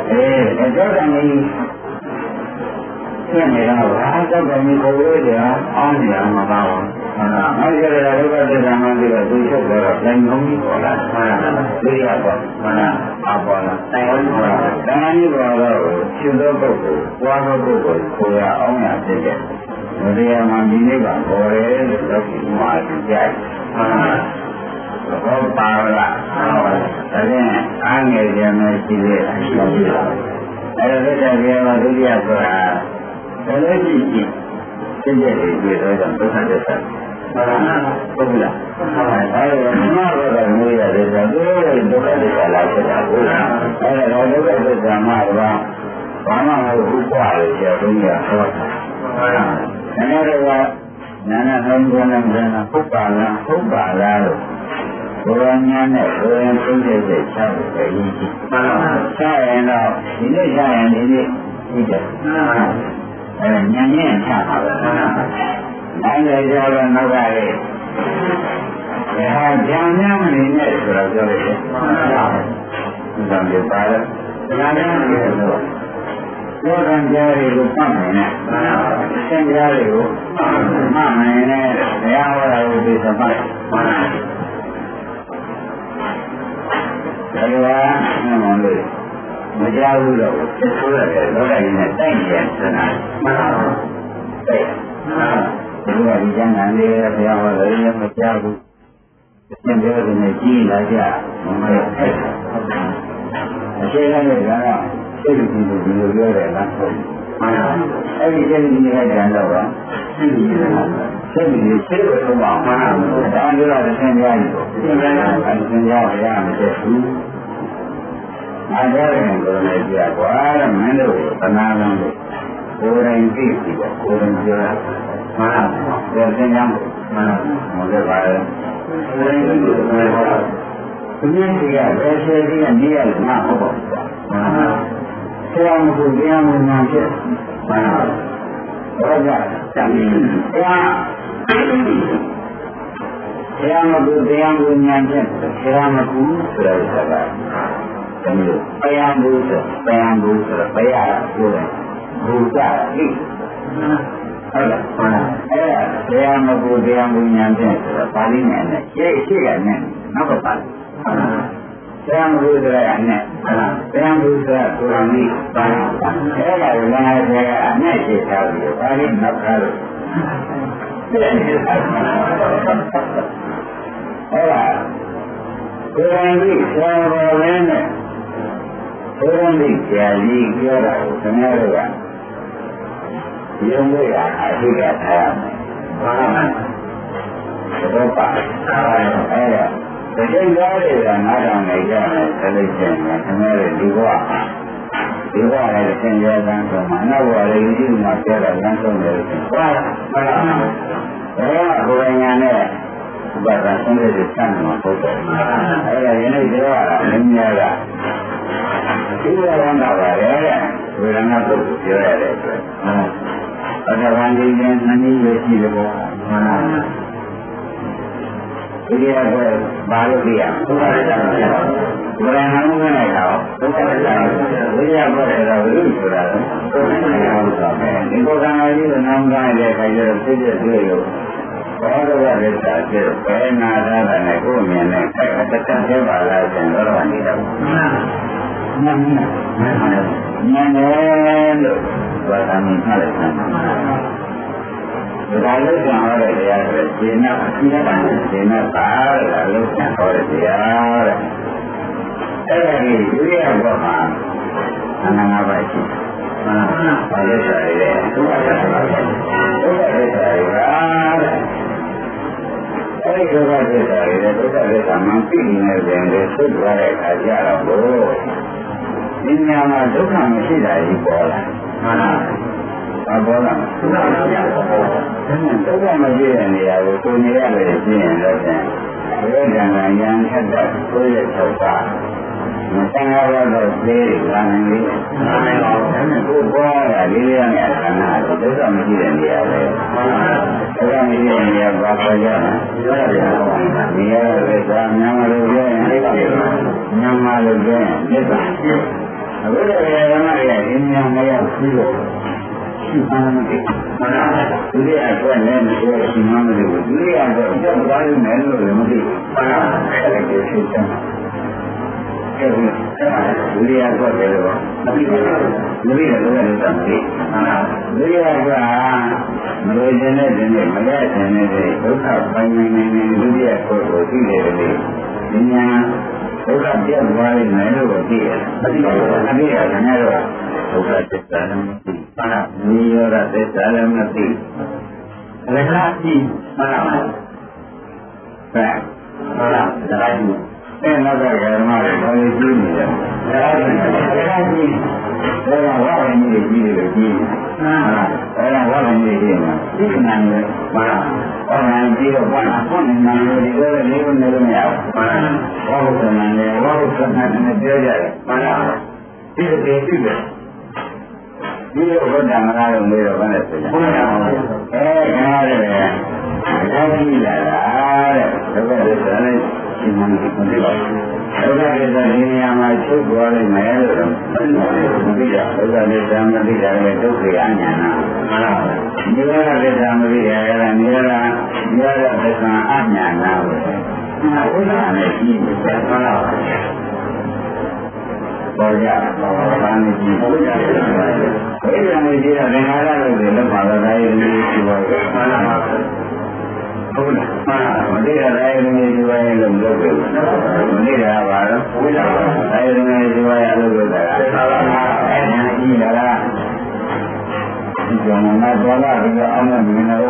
ရှင်းနေတာဘာသာတော်မျိုးကိုလို့ကြာအောင်နေအောင်မပါဘူးဟုတ်လားအဲ့ဒီတော့ဒုက္ခသစ္စာမှပြီးတော့သူချုပ်တော့လည်းငုံပြီးပေါ်လာဟုတ်လားဒီရတော့ဟုတ်လားအပေါ်လာတိုင်ဝန်းပေါ်လာတိုင်ဝန်းကြီးပေါ်တော့ရှင်သောပုဂ္ဂိုလ်ပွားသောပုဂ္ဂိုလ်ကိုရအောင်ရဖြစ်တယ်ဒီရမှာဒီနေ့ကပေါ်တယ်လို့တော့ဒီမှာကြည့်ဟုတ်လားဘောပါလာဒါဖြင့်အားငယ်ကြမယ်ရှိသေးတယ်အဲ့ဒါလက်ချက်ကြီးကဒုတိယဆိုတာဘယ်လိုကြည့်ကြည့်သိကြတယ်ဒီတော့ဒုက္ခသစ္စာဟုတ်လားဟုတ်လားအဲ့ဒါကမှာတော့ငွေရတယ်ဆိုတော့ဒုက္ခသစ္စာလာဖြစ်တာဟုတ်လားအဲ့ဒါဒုက္ခသစ္စာမှာတော့ဘာမှမဟုတ်ဘူးကွာလေကျောင်းကြီးကဟောတာဟုတ်လားအဲ့ဒါကနာနာဆုံးကလည်းဟုတ်ပါလားလို့ဘုရားညာနဲ့ဘုရားသိတဲ့ချမ်းတယ်အရေးကြီးမှန်ပါပါချရင်တော့ဒီနေ့ချရင်ဒီနေ့ပြီးတယ်အဲညာနဲ့ချပါပဲနိုင်တယ်ကြတော့နောက်ကလေဒါကြံများမနေနဲ့ဆိုတော့ပြောလိုက်တယ်မှန်ပါပါဒီကံပြပါတယ်ဒါများမနေတော့ဘောကံကြားတွေကိုပတ်မယ်နဲ့မှန်ပါပါသင်ကြားတွေကိုမှတ်မယ်နဲ့တရားဟောတာကိုသိသမှတ်မှန်ပါဒါကမှန်လို့မကြောက်ဘူးတော့ဆိုရတယ်လောကကြီးနဲ့တိုက်နေတယ်ဆိုတာမှန်ပါဘူးတဲ့ဒီကဒီကျမ်းဂန်လေးဘုရားဟောတယ်မကြားဘူးသင်ပြောတဲ့နဲ့ကြီးလာကြမဟုတ်ဘူးအခြေခံတဲ့ကတော့စိတ်ကြည့်လို့ဒီလိုပြောတယ်လားဟုတ်မှန်ပါအဲ့ဒီစိတ်ကြည့်နေတဲ့ကတော့စိတ်ကြည့်နေတာစိတ်ကြည့်စိတ်ကိုသုံးပါမှန်ပါဒါကြတော့သင်ကြားပြီသင်ကြားရမယ်ဘူးအားကြတယ်ကိုယ်နဲ့ကြာကွာမင်းတို့သနာလုံးကိုကိုယ်တိုင်သိပြီပေါ့ကိုယ်တိုင်ပြောတာမှန်ပါဒါသင်ကြားမှန်ပါမဟုတ်ပါဘူးကိုယ်တိုင်သိလို့ပြောတာဒီနေ့ကဘယ်ဆယ်ကြီးကနေရမှာဟုတ်ပါဘူးမှန်ပါဆရာမကိုတရားမနာဖြစ်မှန်ပါဘာကြောင့်တမ်းတရားမကိုတရားကိုညာဖြစ်ဆရာမကူဆိုတဲ့စကားဒါမျိုးတရားဘူးဆိုတရားဘယ်ရကိုယ်ဘူတာလိဟုတ်လားတရားမကူတရားကိုညာဖြစ်ဆိုတာပါဠိနဲ့ရှေ့ကနဲ့နောက်ကပါတရားမလို့ဆိုရအနဲ့တရားမလို့ဆိုရကိုယ်တော်ကြီးပါအဲ့ဒါကိုလည်းဆရာကအနဲ့ရှင်းထားပြီးပါဠိနောက်ထားလို့အဲ့ဒါကိုယ်တော်ကြီးဆရာတော်လည်းနဲ့ကိုယ်တော်ကြီးဆရာကြီးပြောတာကိုခင်ဗျားတို့ကယုံလို့ရအထူးကထားရမယ်ဟုတ်ပါအဲ့ဒါဒီကိစ္စတွေကနားထောင်နေကြတယ်ဆိုလို့ရှိရင်ခင်ဗျားတို့ဒီဘဝလည်းသင်ရတဲ့ဆိုမှနောက်ဘဝလည်းဒီမှာပြောတာလမ်းဆုံးတယ်ဆိုတော့ဟုတ်လားဒါကကိုယ်ညာနဲ့ဘာသာဆုံးတဲ့စံမှာပို့တယ်အဲ့ဒါယနေ့ပြောတာမင်းများကဒီလိုရမ်းတာပါလေဝေဒနာပုဂ္ဂိုလ်ပြောရတဲ့အတွက်အတ္တဝန္တိနဲ့နည်းရရှိတယ်ပေါ့မှန်လားဒီရကဘာလို့ပြရဘုရားတရားဘုရားနာမနဲ့တော့ဘုရားတရားဝိရဘောတယ်တော့ဘုရားဆိုတာဘုရားတရားဟုတ်တယ်ဒီပုဂ္ဂိုလ်ကြီးကနာမကတဲ့ခါကျတော့သိတဲ့တွေ့လို့ဘောဓဝရစ္စာကျတော့ဘယ်နာတာနဲ့ကိုယ်မြင်နဲ့အတ္တသေးပါလားဆိုတော့နေတော့မှန်တယ်လို့ဘာသာမင်းမှလည်းဆန်းပါဒါလို့ကြောင့်ဟောတဲ့တရားဆိုရှင်းနာရှင်းပါရှင်းနာပါဒါလို့ကြောင့်ဟောတဲ့တရားတဲ့အဲ့ဒါကြီးဒုတိယဘောမှာအနန္တပါရှိမှန်ပါပါလို့ဆိုရဲဒုက္ခသစ္စာပါဒုက္ခသစ္စာပါအဲ့ဒီဒုက္ခသစ္စာရဲ့ဒုက္ခသစ္စာမှသိနေတဲ့ရင်တွေသိသွားတဲ့အခါကျတော့ဘုဒီညမှာဒုက္ခမရှိတာကြီးပေါ်လာမှန်ပါဘောလားဒုက္ခမရှိတဲ့နေရာကိုကိုနေရတယ်ရှင်းရင်တော့ဘယ်ကံကရန်ထက်တဲ့ကိုယ့်ရဲ့ထောက်တာမသင်္ကာရတော့သေးလာနိုင်လေနားမပါဘူးကိုပေါ်ရလေးရနဲ့အခန္ဓာကိုဒုက္ခမရှိတဲ့နေရာပဲဒုက္ခမရှိတဲ့နေရာဘာခေါ်ကြလဲနေရာပဲသာမြန်မာလိုပြောရင်မြန်မာလိုပြောရင်မြတ်တာအခုတည်းကဓမ္မရဲ့အင်းညာမရောက်ဘူးလို့ရှိပါမယ်မှန်ပါဒုတိယအတွက်လည်းမရှိရှိမှမလို့ဒုတိယအတွက်ကြောက်သွားနေတယ်လို့လည်းမသိဘူးမှန်ပါအဲ့ဒါကိုသိချင်တယ်ဒုတိယအတွက်လည်းမသိဘူးဒုတိယအတွက်လည်းမသိဘူးမှန်ပါဒုတိယကမလို့ခြင်းနဲ့ဒီနေ့မရခြင်းနဲ့ဒုက္ခပိုင်းနေနေဒုတိယကိုသိတယ်လေဒီညာဒုက္ခပြတ်သွားနေတယ်လို့သိရတယ်မသိဘူးအပြည့်ရတယ်နဲ့တော့ဒုက္ခသစ္စာလည်းမသိပါဘူးနိရောဓသစ္စာလည်းမသိရခါကြည့်မှန်ပါလားဟုတ်လားဒါကကြည့်အဲ့နောက်ကဓမ္မတွေဘာလို့ကြည့်နေလဲဒါကကြည့်ဒါကဝါရမီကြီးတွေကြည့်အဲ့ဒါဝါရမီကြီးမှာသိနေတယ်မှန်လားဟောနိုင်ကြည့်တော့ဘာလဲဟောနိုင်တယ်ဒီလိုလေးကိုနေလို့မရဘူးမှန်လားဟောဖို့နိုင်တယ်ဟောဖို့နိုင်တယ်ပြောကြတယ်မှန်လားဒီလိုသိတယ်ဒီလိုဘုရားမလားလို့နေတော့ဘာလဲဆိုရင်ဘုရားရတယ်ဒါကြည့်လာတဲ့ဒုက္ခသစ္စာနဲ့ရှင်းမှန်းသိပါဘူးဒုက္ခသစ္စာဒီနေရာမှာချုပ်သွားလိမ့်မယ်လို့မသိရဒုက္ခသစ္စာမသိရတဲ့ဒုက္ခအညာနာမှန်လားနိရောဓသစ္စာမသိရတဲ့နိရောဓသစ္စာအညာနာဘုရားနဲ့ကြည့်တယ်မှန်လားပေါ်ကြဘာနေကြည့်ဘုရားရဲ့ဘယ်လိုနေကြည့်တဲ့ငါးရလို့လည်းပါတော့ဒါရဲ့ဒီလိုပါဟုတ်လားမတိရတိုင်းနေဒီဝိုင်းလို့လုပ်တယ်မတိရပါတော့ဘုရားတိုင်းနေဒီဝိုင်းလို့လုပ်တာအဲဒီကြည့်လားဒီကြောင့်ငါတော်လာပြီးအောင်မမြင်တော့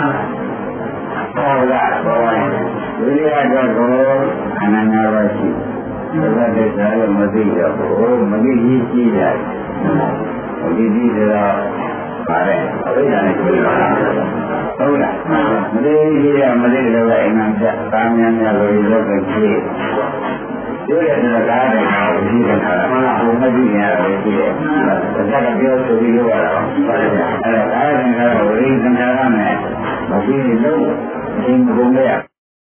ဟုတ်လားဘောဝိရိယကတော့အနန္တပါရှိဘုရားတဲ့စားလို့မသိရဘူးမသိကြီးကြည့်ရတယ်မသိကြီးတော့ပါတယ်အဝိဇ္ဇာနဲ့ကြည့်ပါဟုတ်လားမသိကြီးရမသိတော့အိမ်မှာပြတာများများလို့လုပ်ကြည့်ပြောရတဲ့ကားတွေကတော့ဒီကခါမှလာဘုံမကြည့်ရတယ်ကြည့်တယ်။ဒါကပြောဆိုပြီးလို့ရတာ။အဲ့ဒါကားတွေကတော့ဝိရိယသင်္ခါရနဲ့မကြည့်လို့ဒီဘုံရဲ့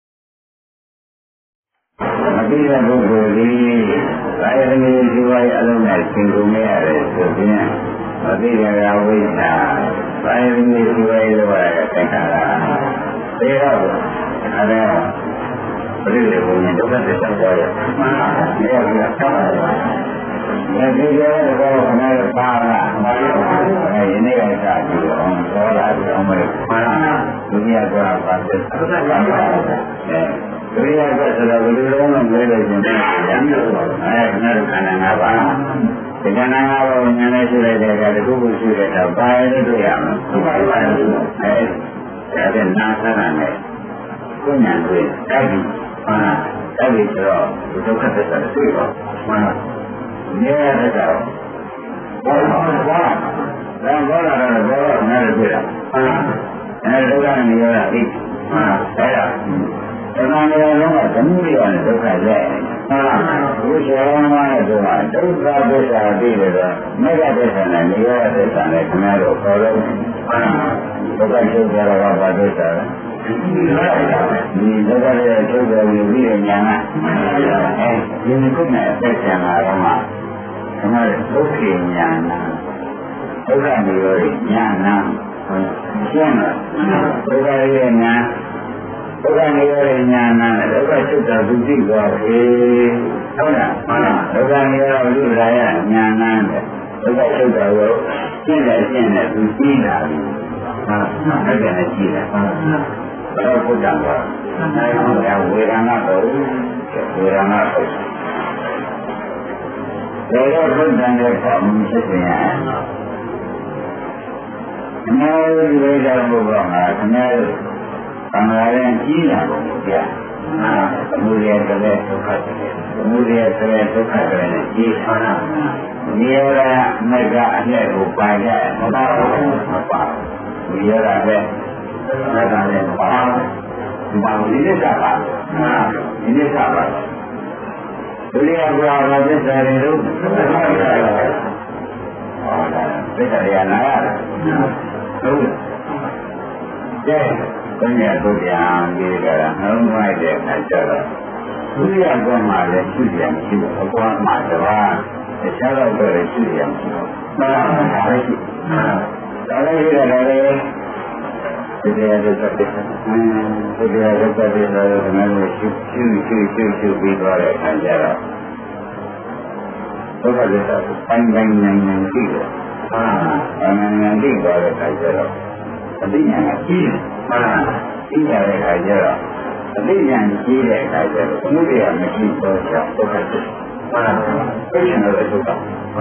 မကြည့်တဲ့ပုဂ္ဂိုလ်ကြီးကာယသမီးဒီဝါရဲ့အလုံးနဲ့သင်ကုန်ရရတယ်ဆိုရင်မကြည့်တဲ့ဝိဇ္ဇာကာယသမီးဒီဝါရဲ့လောကရဲ့သင်္ခါရဒါတော့အဲ့ဒါဘယ်လိုလဲဘုရားဒုက္ခသစ္စာပေါ်ရမှန်ပါဗျာဒီကဆောက်ပါတယ်ဒီကတော့ခဏပါလားအဲဒီနေ့ကစားကြည့်အောင်ဆောလာပြီးအောင်မယ်မှန်ပါဒုတိယကပါသစ္စာဒုတိယကဆိုတော့ဘယ်လိုလုံးလုံးလဲလို့ရှင်ပြန်လို့ခဏခန္ဓာ၅ပါးဒီခန္ဓာ၅ပါးကိုဉာဏ်နဲ့ရှိလိုက်တဲ့အခါတခုခုရှိတဲ့အခါဘာလဲတွေ့ရမလဲဟုတ်ပါပါအဲဒီဒါနာသနာနဲ့ကိုဉာဏ်တွေ့တိုက်ပြီးမှန်တယ်ပြီဆိုတော့ဒုက္ခသစ္စာတွေ့ပါမှန်လားမြဲတဲ့တော့ဘောလာတော့နားရပြတာမှန်လားအဲဒုက္ခနေရတာအိမှန်အဲ့ဒါသံဃာတော်လုံးကဓမ္မရိယာနဲ့ဒုက္ခရဲ့မှန်လားဘုရားတော်မှာဆိုတာဒုက္ခသစ္စာသိတယ်တော့မေဃသစ္စာနဲ့နိရောဓသစ္စာနဲ့ခင်ဗျားတို့ခေါ်လို့မှန်လားဒုက္ခချုပ်ကြတော့ဘာသစ္စာလဲဒီဒုက္ခရဲ့ချုပ်တယ်ပြီးတဲ့ညာကအဲဒီကုနဲ့အသက်ခံလာတော့မှခမရဒုက္ခညာနာဒုက္ခနေရောညာနာရှင်းလားဒုက္ခရဲ့ညာဒုက္ခနေရောညာနာနဲ့ဒုက္ခချုပ်တာသူသိသွားပြီဟုတ်လားမှန်လားဒုက္ခနေရောလူရာယညာနာနဲ့ဒုက္ခချုပ်တာကိုရှင်းတယ်သူသိလာပြီဟုတ်ကဲ့ကြည့်တယ်ဘယ်ဘုရားကဝေဒနာကိုဝေဒနာကိုဘယ်တော့ဘုရားရဲ့ဘာမှဖြစ်နေရအများကြီးဝေဒနာဘုရားမှာအများကြီးအများရင်ကြီးလာပုံကိုပြသမုဒယကလေးဒုက္ခတယ်သမုဒယကလေးဒုက္ခတယ်ကြီးဆန္ဒနိရောဓမဂ္ဂအလှည့်ကိုပါရမပါဘူးမပါဘူးနိရောဓပဲဒါကလည်းပါဘာလို့ဒီနေ့ကပါဒီနေ့ကပါဒုတိယဘုရားသစ္စာတွေလို့သစ္စာတွေနားရတယ်ဟုတ်ကဲ့ဘယ်နဲ့ဘုရားဒီကရနှလုံးသွင်းတဲ့အခါကျတော့ဒုတိယဘုရားမှာလည်းရှိပြန်ရှိတယ်အကွာမှာတော့တခြားတော့လည်းရှိပြန်ရှိတော့မှန်ပါပါရှိဒါလည်းရတယ်ဒီတရားတွေသက်သက်ဒီတရားတွေသက်သက်တော့မင်းတို့ရှုပြီးသွားတဲ့အခါကျတော့ဒုက္ခသစ္စာကိုပိုင်းဉာဏ်သိတယ်ပိုင်းဉာဏ်သိသွားတဲ့အခါကျတော့အသိဉာဏ်ကကြီးတယ်သိရတဲ့အခါကျတော့အသိဉာဏ်ကြီးတဲ့အခါကျတော့ဘုရားမရှိတော့ကြောင့်ဒုက္ခသစ္စာသိရင်တော့ဒုက္ခဒုက္ခ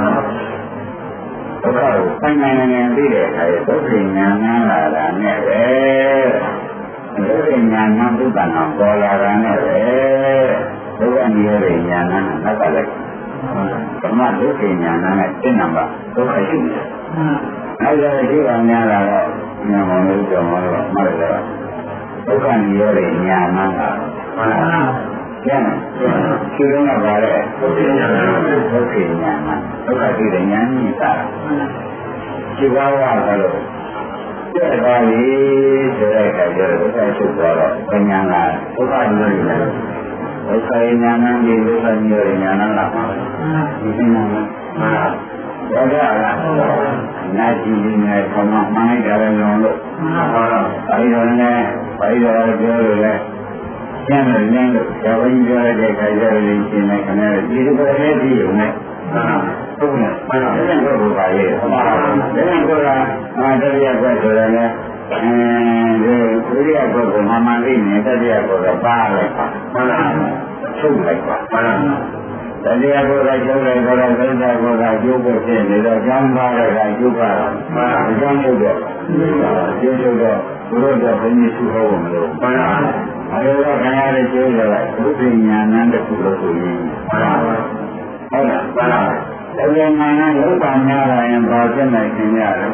ကိုပိုင်းဉာဏ်သိတဲ့အခါကျဒုက္ခဉာဏ်နာလာတာနဲ့ပဲဒုက္ခဉာဏ်နာဘုဒ္ဓနာပေါ်လာတာနဲ့ပဲဒုက္ခနိရောဓဉာဏ်နာနောက်ကလည်းဓမ္မဒုက္ခဉာဏ်နာနဲ့သိနံပါဒုက္ခရှိတယ်အဲ့ဒါရှိအောင်များလာတော့ဉာဏ်မောင်လို့ကြောင့်မှတော့မှတ်တယ်ဒုက္ခနိရောဓဉာဏ်နာကကျန်ရှိတော့ကပါလေဒုက္ခဉာဏ်နာဒုက္ခဉာဏ်နာဒုက္ခသိတဲ့ဉာဏ်ကြီးတာရှိပါဝါတော့တဲ့ပါလေဆိုတဲ့အခါကျတော့ဒုက္ခချုပ်သွားတော့ဉာဏ်ကဒုက္ခနိရောဓဉာဏ်ဒုက္ခဉာဏ်နဲ့ဒီဒုက္ခနိရောဓဉာဏ်လာပါဒီဉာဏ်မှာဘာသာလားနာကြည့်နေခမမိုင်းကြရလုံးလို့အဲဒီတော့လည်းဘာလို့ပြောလို့လဲကျန်တယ်လင်းလို့ဇာဝင်းပြောတဲ့ခါကျတော့ရှင်းနေခဏဒီလိုပဲကြည့်ရုံနဲ့ဟုတ်ကဲ့အဲ့ဒါကိုပါလေဒါကတရားကွက်ဆိုတယ်လေဒုတိယကွက်ကိုမှန်သိနေတတိယကွက်ကပါလိုက်ပါဟုတ်လားချုပ်လိုက်ပါဟုတ်လားတတိယကွက်ကချုပ်လိုက်တော့သစ္စာကွက်ကကျိုးဖို့ဖြစ်နေတော့ကျောင်းသားတွေကကျိုးပါတော့အကြောင်းချုပ်တော့ကျိုးချုပ်တော့ဘုရားကဘုန်းကြီးစုဟောမလို့ဟုတ်လားအဲ့ဒါခဏလေးကျိုးရတာဘုရားဉာဏ်နဲ့တခုလို့ဆိုရင်ဟုတ်လားဟုတ်လားဒါကမှန်လားလောကများလာရင်ဘာဖြစ်နိုင်ခင်ရတယ်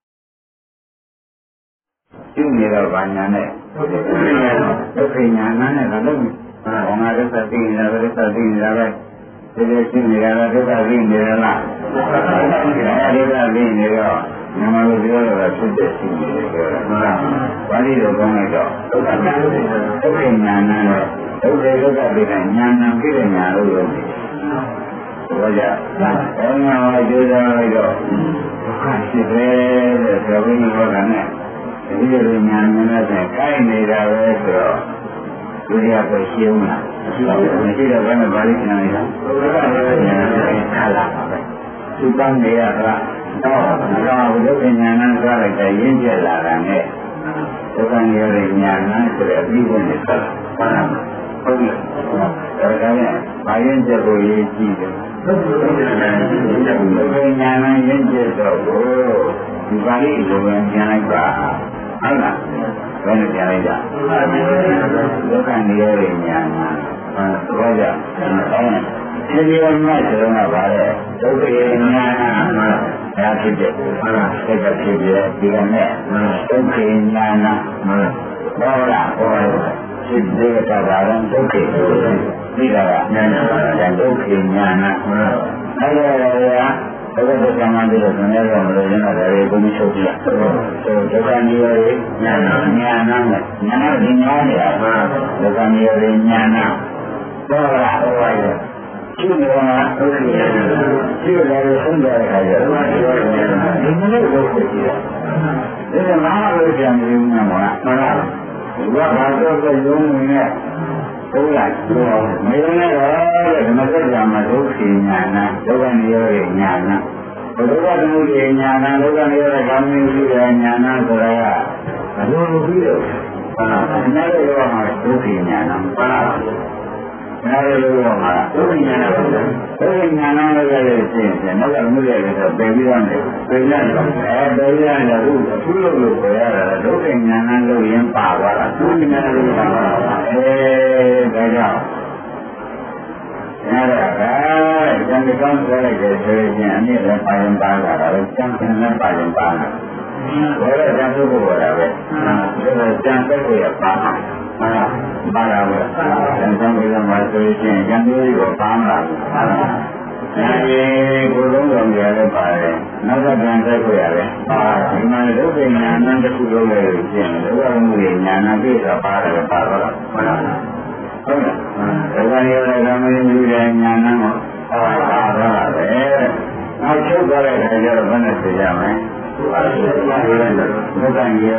ပြုနေတော့ဘာညာနဲ့ဒုက္ခညာနဲ့လည်းဘောငါဒုက္ခသိနေတာပဲဒုက္ခသိနေတာပဲဒီလိုရှိနေတာကဒုက္ခသိနေရလားဒုက္ခသိနေတော့နမလို့ပြောတော့ဖြစ်တဲ့ရှိနေတယ်ပြောတာဟုတ်လားဘာလို့တော့ကောင်းလိုက်တော့ဒုက္ခညာနဲ့ဒုက္ခညာနဲ့ဒုက္ခသိတဲ့ညာနာပြည့်တဲ့ညာလို့ပြောတယ်ဘောကြအဲညာဝကျေးဇူးလိုက်တော့ဒုက္ခရှိတယ်တဲ့ဆိုပြီးတော့ကနဲ့ဒီလိုညာနဲ့လည်းကိုက်နေတာပဲဆိုတော့ဒုတိယကိုရှင်းမှာမရှိတော့ဘယ်နဲ့ပါလိမ့်နေလဲဒုက္ခညာနဲ့ထားလာပါပဲသူပန်းနေရတာတော့ဒုက္ခညာနဲ့ကြားလိုက်တဲ့ရင်းကျက်လာတာနဲ့ဒုက္ခညာရဲ့ညာနဲ့ဆိုတဲ့အပြီးဝင်နေတာဟုတ်ကဲ့ဒါကလည်းဘာရင်းကျက်ကိုရေးကြည့်တယ်ဒုက္ခညာနဲ့ရင်းကျက်တော့ဒီပါဠိလိုပဲပြန်လိုက်ပါဟုတ်လားဘယ်နဲ့ပြန်လိုက်ကြဒုက္ခနေရတဲ့ညာနာဘာကြအဲဒီလိုမှဆိုတော့ဗါလဲဒုက္ခညာနာဒါဖြစ်တယ်ဟုတ်လားစိတ်ကဖြစ်ပြီးဒီကနေ့ဒုက္ခညာနာဘောလားဘောစိတ်တွေကဘာလဲဒုက္ခဒီကညာနာဒုက္ခညာနာအဲ့ဒါကဘုရားကမှန်တယ်လို့ပြောရမလို့ရတာလေဘုန်းကြီးချုပ်ပြ။ဒုက္ခနိရောဓဉာဏနဲ့ဉာဏဒီညာနေတာဒုက္ခနိရောဓဉာဏဘောရာဟောရတယ်။ရှိတယ်ကဒုက္ခဉာဏရှိတယ်လို့ဆုံးတဲ့အခါကျတော့ဒီလိုလုပ်ဖို့ရှိတယ်။ဒါကမဟာဝိဇ္ဇာမျိုးမှာမှန်လား။ဒီကဘာတော့ရုံးနေဟုတ်လားမင်းလည်းတော့ဓမ္မစကြာမှာဒုက္ခဉာဏဒုက္ခနိရောဓဉာဏဒုက္ခသမုဒယဉာဏဒုက္ခနိရောဓဂ ामि ဝိဒဉာဏဆိုတာကဘယ်လိုပြီးတော့ဟုတ်လားအများကြီးရောမှာဒုက္ခဉာဏဟုတ်လားအများကြီးရောမှာဒုက္ခဉာဏဒုက္ခဉာဏလည်းရှင်းတယ်နောက်ကမှုရတယ်ဆိုပြင်ပြီးရတယ်ပြင်ရတယ်ပြင်ရတယ်အခုအထူးလို့ပြောရတာဒုက္ခဉာဏလို့ရင်ပါသွားတာဒုက္ခဉာဏလို့ပါသွားတာဒါကြောင့်အဲ့ဒါကကျန်တဲ့ကောင်းပြောလိုက်တဲ့ဆိုရင်အနည်းလည်းပါရင်ပါလာတာပဲကျန်တယ်လည်းပါရင်ပါလာဘယ်တော့ကျန်ဖို့ပေါ်တာပဲဒါကျန်တဲ့ကိုရပါပါလာပဲကျန်တဲ့ကိုမှဆိုရင်ကျန်တဲ့ကိုပါမလာဘူးအဲဒီကိုယ်လုံးတော်ကြလည်းပါတယ်နောက်ကကျန်တဲ့ကိုရတယ်ဒီမှာဒုက္ခဉာဏ်တစ်ခုလုံးလည်းရှင်းတယ်ဒုက္ခမှုဉာဏ်ပြည့်စုံပါတယ်ပါတော့ဟုတ်လားဟုတ်ကဲ့ဒုက္ခရောဓကမင်းယူတဲ့ဉာဏ်နဲ့ပါတော့ပဲနောက်ချုပ်သွားတဲ့အခါကျတော့ဘယ်နဲ့သိရမလဲဒုက္ခရောဓဉာဏ်နဲ့ဒီရှင်းတယ်ရှင်း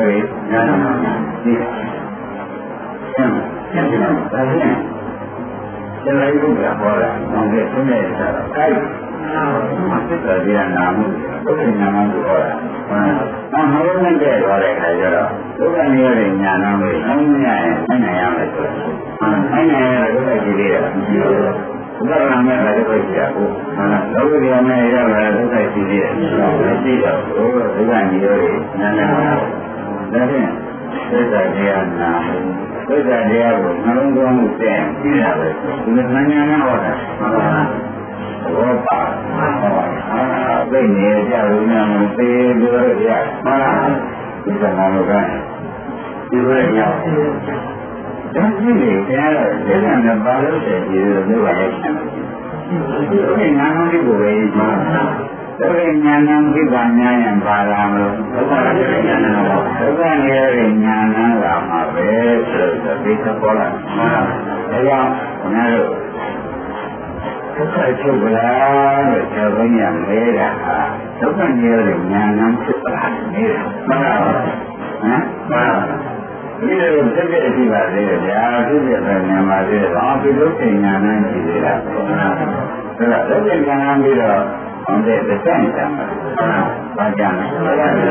တယ်ဒါဖြင့်ကျန်တဲ့ဘုရားဟောတာအောင်တဲ့သူနဲ့ဆိုတာအဲဒီမသိတဲ့ဉာဏ်နာမှုဒုက္ခဉာဏ်နာမှုဟောတာနောက်နောက်နဲ့တဲ့သွားတဲ့အခါကျတော့ဒုက္ခရောဓဉာဏ်နာမှုလုံးဝရရင်နိုင်ရမယ်ဆိုတော့နိုင်ရတဲ့ဒုက္ခကြီးလေးကဘုရားနာမည်လည်းဒုက္ခကြီးရဘူးလောကကြီးနဲ့ရတာဒုက္ခကြီးလေးမရှိတော့ဒုက္ခကြီးရောဓဉာဏ်နာမှုဒါဖြင့်သစ္စာတရားနာသစ္စာတရားကိုနှလုံးသွင်းမှုတဲ့ကြည့်ရပဲဒီလိုဉာဏ်နဲ့ဟောတာဟုတ်ပါဘောပါသိနေကြလို့ညာမသိဘူးလို့ရမှန်လားဒီကံလို့ကဒီလိုရောက်ဒါကြည့်နေကြတော့ဒီကံနဲ့ပါလို့တဲ့ဒီလိုမျိုးပါလေဒီလိုညာမသိဘူးပဲမှာဒုက္ခဉာဏ်ကိဗာညာယံပါလာမလို့ဒုက္ခဉာဏ်တော့ဒုက္ခနေရတဲ့ဉာဏ်နာလာမှာပဲဆိုတော့ဒီကပေါ်လာဒါကြောင့်ခင်ဗျားတို့ဒုက္ခချုပ်ပါလားလို့ပြောရင်းမဲတာဟာဒုက္ခနေရတဲ့ဉာဏ်နာဖြစ်ပါလားနေတာမှန်ပါဟမ်မှန်ပါဒီလိုဖြစ်ဖြစ်ရှိပါသေးတယ်ဗျာဖြစ်ဖြစ်ပဲဉာဏ်ပါသေးတယ်ဘာဖြစ်လို့ဉာဏ်နဲ့ရှိသေးတာဒါတော့လက်ကျန်ဉာဏ်ပြီးတော့ဟောတဲ့တစ်ဆင့်တမ်းဘာကြမ်းလဲဘာကြောင့်ဘု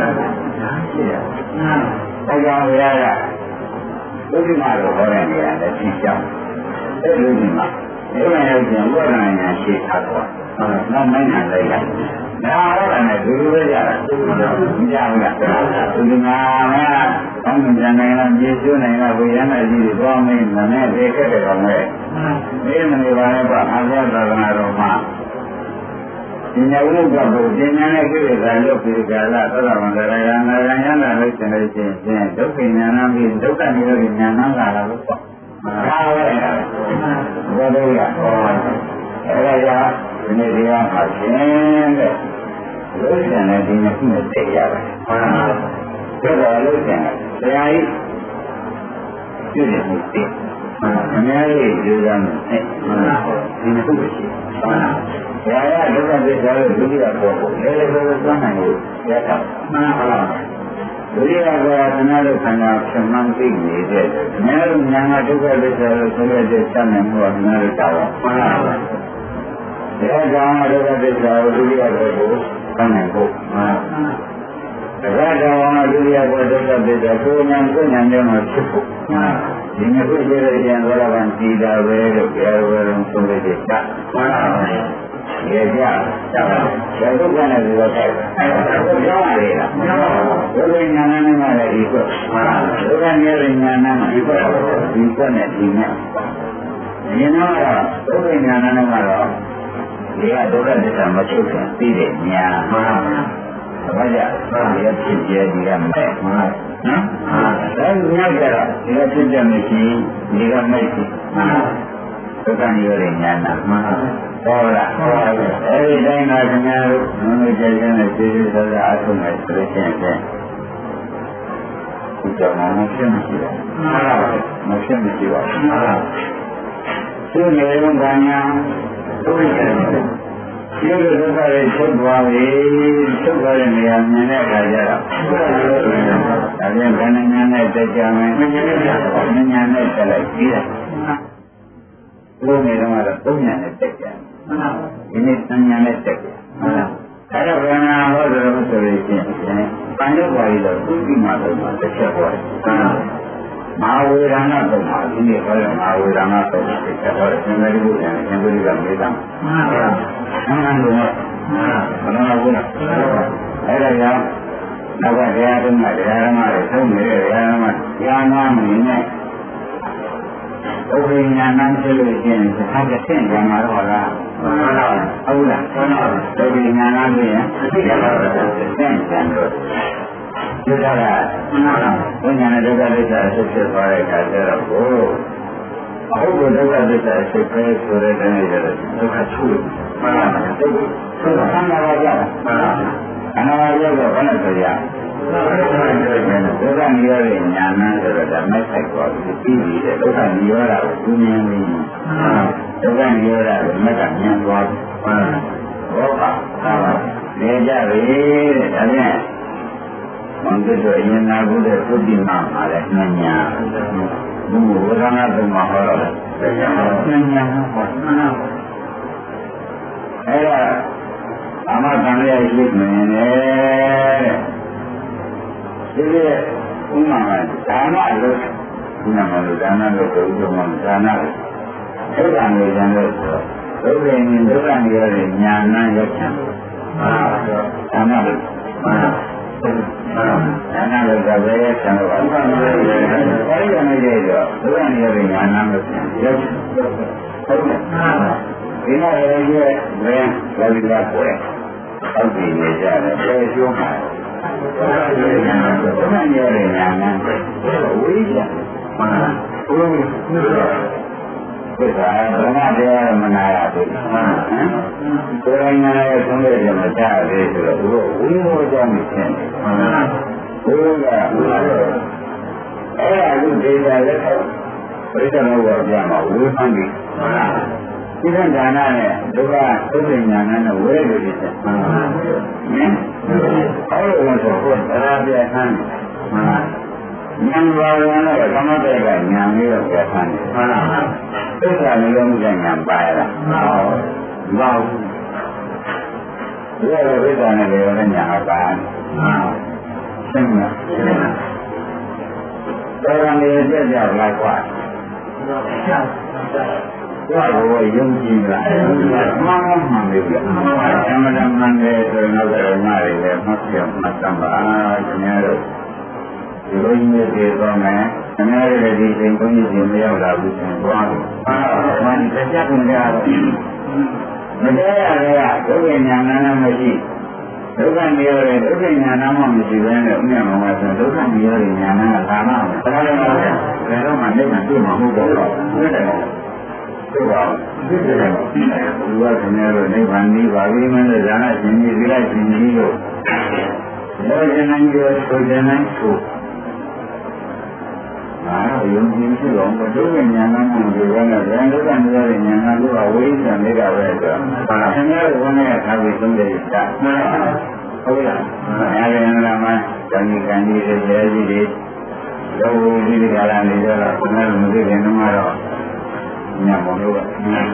ရားကလူကြီးမှာတော့ဟောတဲ့နေရာလည်းသိကြောင်းအဲ့လူကြီးမှာဒီမှာရောက်ပြန်ဘောရဏညာရှိထားတော့နောက်မိုင်းနိုင်လိုက်တာဒါဟောတယ်နဲ့ဒီလိုပဲကြတာမကြဘူးလားဒီမှာမကောင်းကြနိုင်လားပြေကျိုးနိုင်လားဘုရားနဲ့ကြီးတော့မင်းနဲ့ဒီခက်တယ်ကောင်းမဲ့ဒီမနေပါနဲ့ပါအာရသာသနာတော်မှာဒီညဝိကဘုရားဉာဏ်နဲ့ကိလေသာရုပ်ပြီးကြလားသရမန္တရယနာရယနာလို့ရှင်လို့ချင်းဒုက္ခဉာဏ်ပြီးဒုက္ခនិရောဓဉာဏ်လာတာလို့ပေါ့ဒါပဲဘယ်လိုလဲအဲ့ဒါကြောင့်ဒီနေ့ဒီမှာရှင်တဲ့လို့ရှင်တဲ့ဒီနေ့ခုနဲ့တည်ရပါတယ်ဒါတော့လို့ရှင်တရားကြီးပြည့်နေမှုတည်အများကြီးကြိုးစားမယ်ဒီနေ့ခုရှိပါလားဘုရားကဒုက္ခသစ္စာကိုဒုတိယပေါ်ကိုလည်းလည်းသွားနိုင်လို့ရတာမှန်ပါလားဒုတိယကသနာတို့ခန္ဓာဖြမှန်းသိနေတဲ့။များလို့ညာကဒုက္ခသစ္စာကိုဆိုရတဲ့စမ်းနိုင်မှုကများလို့တာပါ။မှန်ပါပါ။ဒါကြောင့်ဒုက္ခသစ္စာကိုဒုတိယပေါ်ကိုစမ်းနိုင်ဖို့မှန်ပါ။ဒါကြောင့်ဒုတိယပေါ်ဒုက္ခသစ္စာကိုညာကြောင့်ဖြစ်ဖို့မှန်ပါ။ဒီနေ့ခုကျေတဲ့ကျန်ဝရကံစီတာပဲလို့ပြောရအောင်ဆိုရတဲ့စမှန်ပါပါ။ရေကြတာဒါဒုက္ခနဲ့ဒီလိုတိုက်တယ်။ကြောင်းရည်လား။ဒုက္ခဉာဏ်နဲ့မှလည်းဒီကွဒုက္ခဉာဏ်နဲ့ဒီကွဒီကွနဲ့ဒီနဲ့။ဒီနောက်တော့ဒုက္ခဉာဏ်နဲ့မှတော့ဒီကဒုက္ခသစ္စာမချုပ်ခင်သိတဲ့ဉာဏ်မှဘာကြဒီကဖြစ်ပြဒီကမဲ့နော်။ဒါညကြတော့ဒီကဖြစ်ပြမရှိဒီကမဲ့ရှိဒုက္ခဉာဏ်နဲ့ဉာဏ်မှဟုတ်လားအဲဒီတိုင်းမှာခင်ဗျားတို့မင်းတို့ကြိုက်တဲ့ခြေခြေစောစောအားထုတ်မယ်ဆိုလို့ရှိရင်ဒီကြောင့်မဖြစ်မရှိပါဘူးမဖြစ်မရှိပါဘူးသူ့နေရုံကညာသူ့ရဲ့ဒီလိုဒုက္ခတွေချုပ်သွားပြီချုပ်သွားတဲ့နေရာမြင်တဲ့အခါကျတော့ဒါပြန်ခန္ဓာညာနဲ့တက်ကြမယ်ဉာဏ်နဲ့တက်လိုက်ပြီးတယ်ဘုရားနေတော့သုံးဉာဏ်နဲ့တက်ကြတယ်ဒီနေ့သံဉာဏ်နဲ့တက်တယ်ဟုတ်လားအဲ့တော့ဘယ်နာဟောတယ်လို့ဆိုလို့ရှိရင်ပန္နဝါရီတော့သူတိမာတော့တစ်ချက်ဟောတယ်မဟာဝေဒနာတော့မှာဒီနေ့ဟောရမဟာဝေဒနာတော့တစ်ချက်ဟောတယ်သင်္ဃာတိဘုရားနဲ့သင်္ဃာတိကမေးတာမှန်ပါဘူးမှန်ပါဘူးမှန်ပါဘူးအဲ့ဒါကြောင့်နောက်ကတရားဓမ္မတွေသုံးနေတဲ့တရားဓမ္မညာနာမင်းနဲ့ဥပ္ပညာနာဖြစ်လို့ရှိရင်သာတစ်ဆင့်ကြမှာတော့လားဟုတ်လားဥပ္ပညာနာဖြစ်ရင်တစ်ဆင့်ကြတော့ဒီကရာဘုညာနဲ့ဒုက္ခသစ္စာအဖြစ်ဖြစ်သွားတဲ့အခါကျတော့ဘုဒ္ဓဒုက္ခသစ္စာအဖြစ်ပဲဆိုတဲ့တည်းနဲ့ဒုက္ခချုပ်မှန်ပါပါဒုက္ခဆန္ဒပါကြမှန်ပါအနာဝရတော့ဘယ်နဲ့ဆိုရဒုက္ခនិရောဓဉာဏ်ဆိုတော့ဒါမဲ့ဆိုင်သွားပြီးပြီးပြီတဲ့ဒုက္ခនិရောဓကိုသူမြင်ပြီးဒုက္ခនិရောဓကိုမက်ကမြင်သွားပြီဘောပါနေကြပြီတဲ့ဒါဖြင့်ဘုန်းကြီးတို့အရင်နာဘူးတဲ့သုတိမမှာလည်းဉာဏ်ဘုဝရဏသုံးမှာဟောတော့ဉာဏ်ဟောအဲ့ဒါအမတန်ရရှိနေတယ်ဒီလိုဥမာဒါနလို့ဥမာလို့ဒါနလို့ဆိုဥမာဒါနလို့ဒုက္ခနေကြလို့ဆိုဒုက္ခနေဒုက္ခနေရတဲ့ညာနာရောက်ချင်ဒါနလို့ဒါနလို့ကပဲဆံလို့ဘာလို့လဲအဲဒီကနေကြတော့ဒုက္ခနေရတဲ့ညာနာလို့ရောက်ဟုတ်တယ်ဒီမှာလည်းရဲ့ဘယ်လိုလဲပေါ်အောက်ပြည်နေကြတယ်ဘယ်ကျိုးမှာဘုရားရဲ့ဉာဏ်နဲ့ဘုရားရဲ့ဉာဏ်နဲ့ဝိဇ္ဇာမှန်လားဘုရားဘုရားတရားမနာရဘူးမှန်ကိုယ်ဉာဏ်ရဲ့ဆုံးဖြတ်ချက်မချရသေးဆိုတော့ဘုရားဝိမောကြောင့်ဖြစ်နေမှန်လားဘုရားအဲ့ဒါကိုဒေတာလည်းပရိသတ်မောပြမှာဝိပန်းပြီးမှန်လားဒီကဒါနနဲ့ဒုက္ခသုဉာဏ်နဲ့ဝိရဒိဖြစ်မှန်လားအဲ့လိုဆိုတော့တရားပြဟန်းမှန်လားဉာဏ်ပါဝင်တော့သမထကဉာဏ်လေးတော့ပြတ်ခံတယ်ဟုတ်လားသစ္စာလေးလုံးကဉာဏ်ပါရလားမဟုတ်ဘူးဒီလိုသစ္စာနဲ့လည်းဉာဏ်ပါရှင်းလားတော်ရံလေးပြကြလားကွာဘာလို့ယုံကြည်လားမှန်မှန်လေးပြအမှန်တမ်းတယ်ဆိုတော့လည်းငါတွေလည်းမှတ်ပြမှတ်တမ်းပါခင်ဗျားတို့ဒီလိုကြီးနေတော့မယ်ခင်ဗျားတို့လည်းဒီချိန်ဘုန်းကြီးရှင်မရောက်လာဘူးဆိုတော့မှန်တယ်ကြကုန်ကြတော့မတရားရဒုက္ခဉာဏ်နာမရှိဒုက္ခမရတဲ့ဒုက္ခဉာဏ်နာမှမရှိဘဲနဲ့ဥညာမမဆိုဒုက္ခမရတဲ့ဉာဏ်နာကသာမန်ဒါလည်းမဟုတ်ဘူးဒါတော့မှလက်မှတွေ့မှာမဟုတ်တော့ဘူးတဲ့ဟုတ်ပါဘူးဒီလိုဒီကခင်ဗျားတို့နိဗ္ဗာန်ကြီးပါပြီမင်းတို့ဇာနာရှင်ကြီးသီလရှင်ကြီးတို့လောကနိုင်ကျော်ဆိုတဲ့နိုင်ဆိုအာယုံကြည်ရှိတော့ဘုဒ္ဓဉာဏ်နာမှုတွေကတော့ဉာဏ်ဒုက္ခမရတဲ့ဉာဏ်နာလို့အဝိဇ္ဇာနေတာပဲဆိုတော့ခင်ဗျားတို့ဘုန်းနဲ့ထားပြီးသုံးတယ်တာဟုတ်လားအဲဒီအမှန်မှဇာတိကံကြီးတွေရဲကြီးတွေလောဘကြီးတွေကလာနေကြတော့ခင်ဗျားတို့မသိခင်တုန်းကတော့ညမောလို့က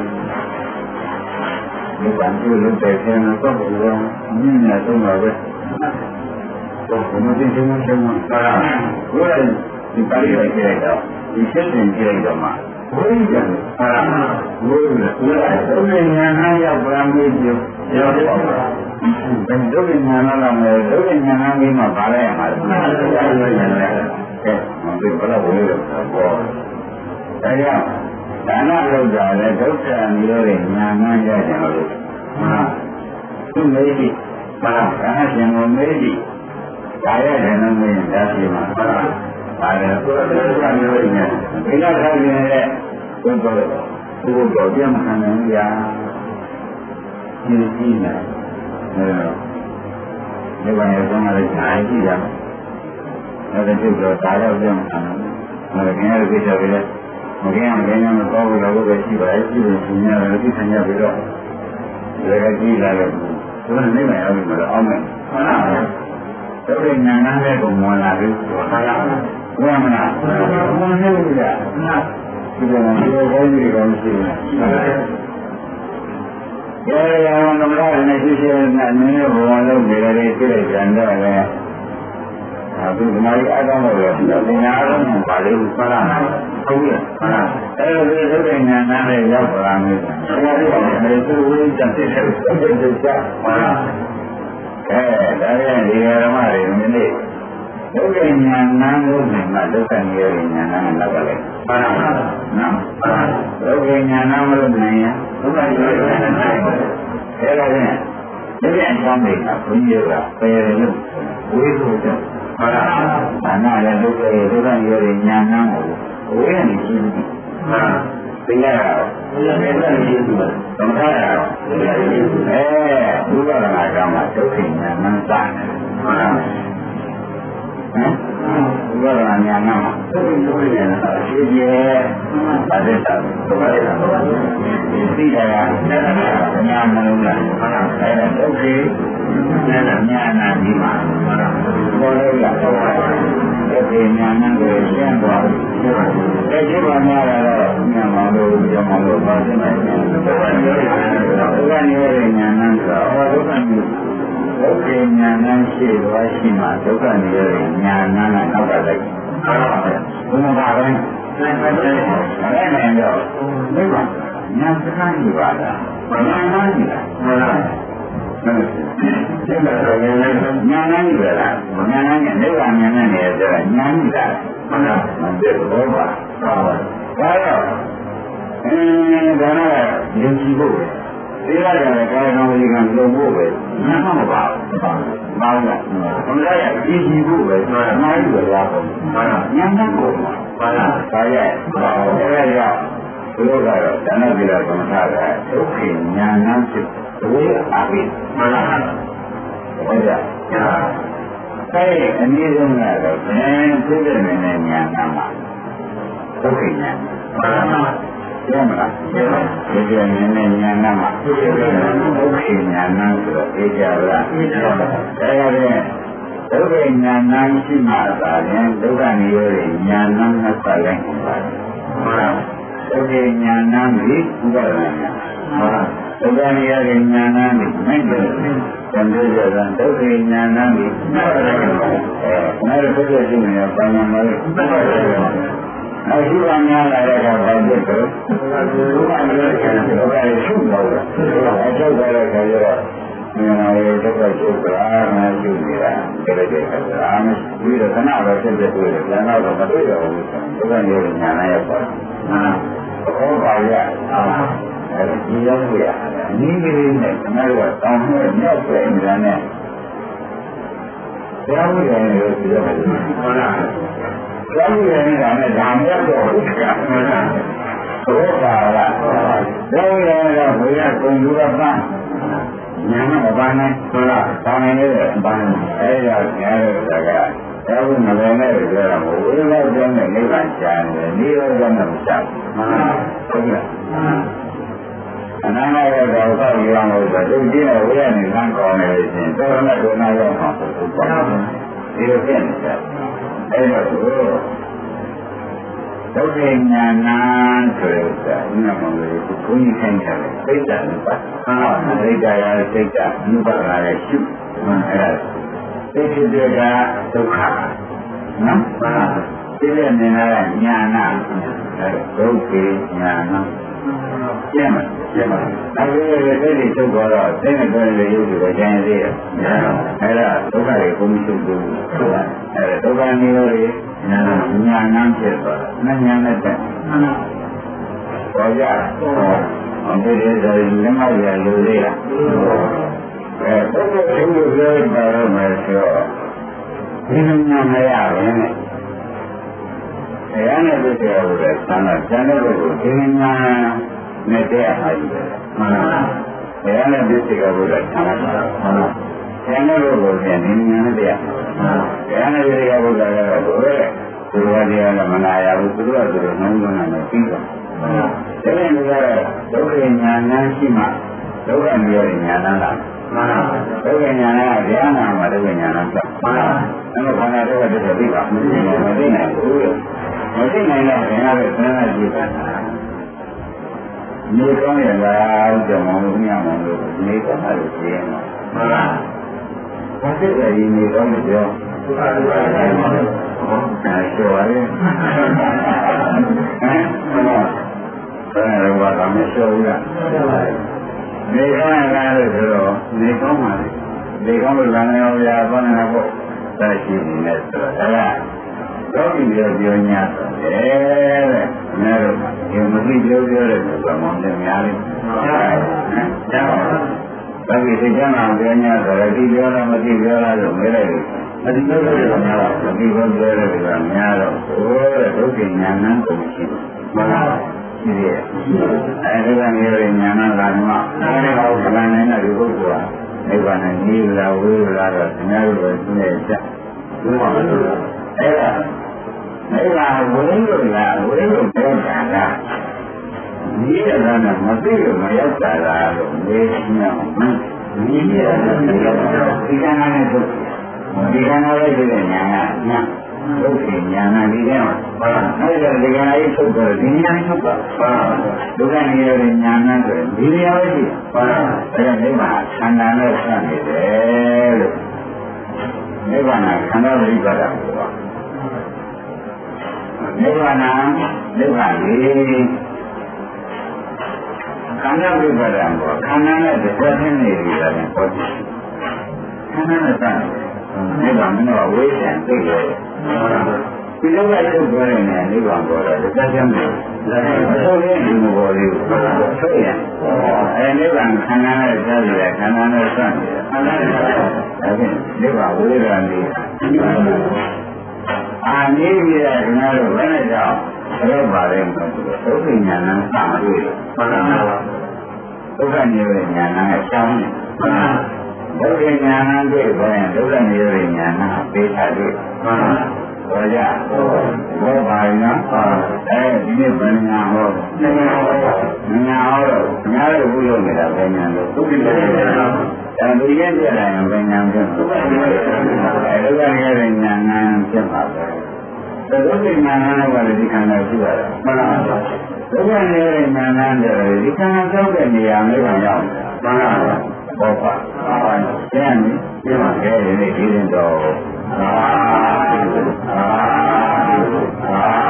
ဒီကံကျိုးလုပ်တဲ့ဆင်းရဲတော့ဘုရားမြင့်မြတ်ဆုံးပါပဲတော့ဘုမသိချင်းချင်းမှာပါဘုရားဒီပါဠိရိုက်ကြတော့ဒီရှင်းတင်ကြတော့မှဘုရားကျန်ပါဘုရားဘုရားဒုက္ခဉာဏ်နဲ့ရောက်ပါမှုပြုရောက်တော့ဒုက္ခဉာဏ်နဲ့လည်းဒုက္ခဉာဏ်နဲ့မှပါလိုက်ရမှာဘုရားဉာဏ်နဲ့ကဲမသိဘယ်လိုဝင်လို့တော့ဒါကြောင့်ဒါနလုပ်တာလည်းဒုက္ခမျိုးတွေညာမှန်းရကြလို့သူမေးကြည့်ဒါရှင်ကိုမေးကြည့်ဒါရဲ့ဉာဏ်နဲ့ဒါရှိမှာပါတယ်သူကဒုက္ခမျိုးတွေညာဒီကထားခြင်းနဲ့ဘုရားသူ့ကိုပြန်မှန်တယ်ညာဒီကြည့်နေဒီဘာရဲ့ဆုံးလည်းညာကြည့်ရမယ်ဒါကြည့်တော့ဒါတော့ပြန်မှန်တယ်ခင်ဗျားတို့ကြည့်ကြပြီလေမကင်းအောင်လည်းမတော်ဘူးလို့ပဲရှိပါရဲ့ရှိလို့ရှင်ရတယ်ဒီဆံရပြီးတော့လည်းကြည့်လာလို့ဘုရားနေမရဘူးမလို့အောင်မယ်ဟုတ်လားဒုက္ခဉာဏ်နဲ့ကိုမောလာပြီဟုတ်လားဘုရားမလားဘုရားနေပြီလားဒီလိုမျိုးဘုရားကြီးကောင်းရှိတယ်ရေရောင်သမဏနဲ့ရှိရှိနဲ့နည်းနည်းဘဝလုံးနေရတယ်ပြည့်ကြံတော့လေအခုဒီမှာအကောင်းလို့လည်းညာလုံးပါလေဟုတ်လားဟုတ်ရဲ့အဲဒီဒုက္ခဉာဏ်နဲ့ရောက်လာမယ်ဘုရားကြီးကလည်းသူဝိဇ္ဇာသိတဲ့သုတ်တုချဟုတ်လားဒါရဲ့ဒီဓမ္မတွေနည်းနည်းဒုက္ခဉာဏ်လို့နိုင်မှဒုက္ခဉာဏ်နဲ့လောက်ပါလေဟုတ်လားနော်ဒုက္ခဉာဏ်မလို့နိုင်ရင်ဒုက္ခဉာဏ်နဲ့နိုင်ပါအဲဒါဖြင့်ဒီပြန်ကြောင်းတွေကဘုန်းကြီးကပယ်ရလို့ဝိသုဒ္ဓဟုတ်လားဒါနလည်းဒုက္ခရဲ့ဒုက္ခရဲ့ဉာဏ်နာကိုဝိရဏိရှိဘူးသိရတော့သမထရတော့ဘုရားကမှဒုက္ခဉာဏ်မှန်တာဟုတ်လားဘုရားဉာဏ်နာမှာဒုက္ခဉာဏ်နာရှိရဲ့ပါတဲ့တာဘုရားသိတာကဉာဏ်မလုံးလားအဲဒါဒုက္ခဉာဏ်နာဒီမှာဘောလေးကဟုတ်ပါဘူးဒီဉာဏ်နဲ့ကိုရှင်းသွားပြီ။အဲဒီမှာများတော့ဉာဏ်မှာလို့ကြောင်းမှာလို့ပါနေတယ်။ဘုရားရဲ့ဉာဏ်နဲ့ဆိုတော့ဒုက္ခမျိုးဒုက္ခဉာဏ်နဲ့ရှိသွားရှိမှဒုက္ခမျိုးဉာဏ်နဲ့နောက်ကလိုက်။ဟုတ်ပါဘူး။ဘုရားကလည်းအဲ့ဒါတော့ဒီမှာဉာဏ်စကားကြီးပါလား။ဉာဏ်မှကြီးလား။ဟုတ်လား။ဒီမှာဉာဏ်နဲ့ပဲလားဉာဏ်နဲ့နိဗ္ဗာန်ဉာဏ်နဲ့ဆိုတာဉာဏ်ကြီးလားဟုတ်လားမသိဘူးဘာသာဒါတော့ဒါကယုံကြည်ဖို့ပဲဒီရတယ်ကာယကံဝိကံလုံဖို့ပဲနားမပါဘူးဘာလို့လဲဘုရားရဲ့ယုံကြည်ဖို့ပဲဆိုတာအများကြီးပဲလားဟုတ်လားဉာဏ်နဲ့ကိုဘာလားဒါရဲ့ဘာလဲရောဘုရားကတော့ဒါနတိရကမ္မထာကဒုက္ခဉာဏ်နဲ့ဖြစ်ဘုရားအပိမှန်လားဟုတ်ကြအဲဒီအနည်းဆုံးကတော့ဘယ်သိတဲ့ဉာဏ်နဲ့ဉာဏ်နာမှာဒုက္ခဉာဏ်မှန်လားပြောမလားဒီကဉာဏ်နဲ့ဉာဏ်နာမှာဒုက္ခဉာဏ်နာဆိုတော့သိကြလားဒါကြတဲ့ဒဒုက္ခဉာဏ်နာရှိမှသာရင်ဒုက္ခនិရောဓဉာဏ်နာနဲ့ပတ်လိုက်ပါတယ်။ဟုတ်လား။ဒုက္ခဉာဏ်နာပြီးဥပါဒနာ။ဟုတ်လား။ဒုက္ခនិရောဓဉာဏ်နာပြီးမဲ့တယ်။သံဃာကျမ်းဒုက္ခဉာဏ်နာပြီးမဲ့တယ်။နာရပုဂ္ဂိုလ်ရှိနေပါဏမလေး။အခုကများလာတဲ့ကဘာဖြစ်လို့ဒုက္ခនិရောဓဉာဏ်ဒုက္ခရရှုတော့တယ်။အကျုပ်တဲ့ခါကျတော့ဉာဏ်ရဲ့ဒုက္ခရှုတာနာရှုနေတာတကယ်တည်းကအာမရှိပြီးတော့ခဏပဲဖြစ်ဖြစ်တွေ့တယ်။ဉာဏ်တော့မတွေ့တော့ဘူး။ဒုက္ခនិရောဓဉာဏ်နဲ့ရောက်ပါတယ်။ဘောပါရအဲဒီရောက်ရအနည်းငယ်နဲ့ခဏတော့တောင်းမဲ့မြောက်ပဲဉာဏ်နဲ့တရားဝိဒ္ဓရဲ့ပြောတယ်ဟုတ်လား။တရားဝိဒ္ဓရဲ့နဲ့ဒါမှမဟုတ်ဘူးကဟုတ်လား။ဘောပါရတရားဝိဒ္ဓရဲ့ဘုရားကုံလူကပန်းဉာဏ်နဲ့ဘာနဲ့ဟုတ်လား။ဘာနဲ့လဲဘာနဲ့အဲဒါကြားရတာကအဲဒီမလည်းနဲ့ပြောတာမဟုတ်ဘူး။ဝိသေနဲ့နိဗ္ဗာန်ရှားတယ်။နိရောဓနဲ့မရှားဘူး။ဟုတ်ကဲ့။အနန္တရဲ့တော့ဆောက်ရအောင်လို့ဆိုသူကြည့်နေဝိရနေလမ်းကောင်းနေလို့ရှိရင်တော်တော်နဲ့ဒုနာရောက်မှာပေါ့။ဒီလိုဖြစ်နေတယ်။အဲတော့ဒုက္ခဉာဏ်ဆိုတဲ့ဥစ္စာဥနာမလို့ဘုန်းကြီးခိုင်းတယ်စိတ်ဓာတ်နဲ့ပတ်။စိတ်ဓာတ်ရစိတ်ဓာတ်ဥပါဒနာရဲ့ရှုအဲဒါသိဖြစ်တဲ့ကဒုက္ခနော်သိတဲ့မြင်လာတဲ့ဉာဏ်ဒုက္ခဉာဏ်ကျင့်မှာအဲဒီသိတဲ့ချုပ်တော့သိတဲ့ကိုယ်ရဲ့ရုပ်ကိုကျန်သေးတယ်အဲဒါဒုက္ခတွေကိုမရှိဘူးအဲဒုက္ခနိရောဓဉာဏ်ဖြစ်သွားတာဉာဏ်နဲ့တည်းပေါ်ကြအောင်ဒီလိုလက်မရလို့လေဘုရားရှင်ကိုပြောတာတော့မယ်ဆိုတော့ဒီလိုညာမရဘူးနဲ့တရားနဲ့ပြည့်စုံလို့လည်းသံဃာကျမ်းတဲ့ကိုဒီညာနဲ့တရားအားကြီးတယ်မှန်လားတရားနဲ့ပြည့်စုံလို့လည်းသံဃာမှန်လားကျမ်းတဲ့ကိုပြန်ဒီညာနဲ့တရားတရားနဲ့ပြည့်စုံလို့လည်းဘုရားသူတော်တရားလည်းမနာရဘူးသူတို့ကသူတို့နှုံးသွင်းတယ်ပြီးတော့ဒါနဲ့လည်းဒုက္ခဉာဏ်ရှိမှဒုက္ခမျိုးဉာဏ်လားမှန်ပါဒုက္ခဉာဏ်ကဉာဏ်နာမှာဒုက္ခဉာဏ်လားမှန်ပါအဲ့တော့ခန္ဓာဒုက္ခတည်းသိပါမသိနိုင်ဘူးမသိနိုင်တော့ဘယ်နဲ့ဆန်းရကြည့်တာနေကောင်းရလားကြောင့်မလို့ညမလို့နေကောင်းတာလို့ရှင်းမှာမှန်ပါဘာဖြစ်လဲဒီနေကောင်းလို့ပြောဒါဆိုရဲဟမ်ဘယ်လိုဘာမှမဆိုဘူးလားနေကောင်းရလားလို့ဆိုတော့နေကောင်းပါလေနေကောင်းလို့လည်းရောရာဘာနဲ့ပေါ့ဒါရှိနေတယ်ဆိုတော့ဒါကတော့ဒီလိုပြောညာဆိုတယ်တဲ့။နားတော့ဒီမသိပြောတဲ့ဆိုမှမများလေး။ဒါဘာဖြစ်ဒီကျမ်းမှာပြောညာဆိုတော့ဒီပြောလားမသိပြောလားလို့မေးလိုက်လို့အဒီပြောတဲ့ကများတော့ဒီပြောတဲ့ကများတော့ဟိုတဲ့ဒုက္ခဉာဏ်နဲ့ပုံရှိတယ်။မှန်ပါပါ။ဒီအဲဒီကနေရဉာဏ်နဲ့လာမှအဲဒီဟောကလန်နေတဲ့ဒီပုဂ္ဂိုလ်ကနိဗ္ဗာန်နဲ့ညီလာဝေးလာတော့အများကြီးပဲသိနေကြ။ဘုရားလို့အဲ့ဒါနိဗ္ဗာန်ဝိရိယလားဝိရိယပြောတာလားဒီရတာနဲ့မသိလို့မရောက်တာလားလို့မေးနေအောင်ဒီရတာဒီကနေ့တို့ဒီကနေ့လည်းဒီညာညာဒုက္ခညာနာဒီကမှာအဲ့ဒါဒီကနေ့ထုတ်တော့ဒီညာထုတ်ပါဒုက္ခနိရောဓညာနာဆိုဒီနေရာပဲရှိပါအဲ့ဒါနိဗ္ဗာန်ခန္ဓာနဲ့ဆက်နေတယ်လို့နိဗ္ဗာန်ခန္ဓာပရိပါဒကိုနိဗ္ဗာန်နိဗ္ဗာန်လေးခန္ဓာပရိပါဒကိုခန္ဓာနဲ့တစ်သက်ချင်းနေပြီလားပေါ့ခန္ဓာနဲ့စနိဗ္ဗာန်ကတော့ဝိသံသိတယ်ဒီလိုကထုတ်ပြောနေတယ်နိဗ္ဗာန်ပေါ်တော့တစ်သက်ချင်းနေလည်းဆိုရင်ဒီမပေါ်သေးဘူးဆိုရင်အဲနိဗ္ဗာန်ခန္ဓာနဲ့စတယ်ခန္ဓာနဲ့စတယ်ခန္ဓာနဲ့ဒါဖြင့်နိဗ္ဗာန်ဝိရဏလေးအာနိမိရကနာတို့ဘယ်နဲ့ကြောင့်ပြောပါလဲဆိုတော့ဒုက္ခဉာဏ်နဲ့စာတွေ့တယ်မှန်ပါပါဒုက္ခနိရောဓဉာဏ်နဲ့ရှောင်းတယ်မှန်ပါဒုက္ခဉာဏ်နဲ့တွေ့ရင်ဒုက္ခနိရောဓဉာဏ်နဲ့ပေးထားတွေ့မှန်ပါဘောကြဘောပါရင်နော်အဲဒီနေ့ဘယ်ညာဟောညာဟောတော့ညာတို့ဘုရားလုပ်နေတာဘယ်ညာလို့ဒုက္ခနဲ့ဒါသူရဲ့ပြလာရင်ဘယ်ညာဖြစ်မှာဒုက္ခနဲ့တဲ့ညာငန်းဖြစ်မှာပဲဒုက္ခညာငန်းကလည်းဒီခန္ဓာရှိရတာမှန်လားဒုက္ခနဲ့တဲ့ညာငန်းတယ်ဒီခန္ဓာကြောက်တဲ့နေရာမျိုးကရောက်မှန်လားဘောပါပြန်ပြီးမှာပဲဒီနေ့ဒီရင်တော့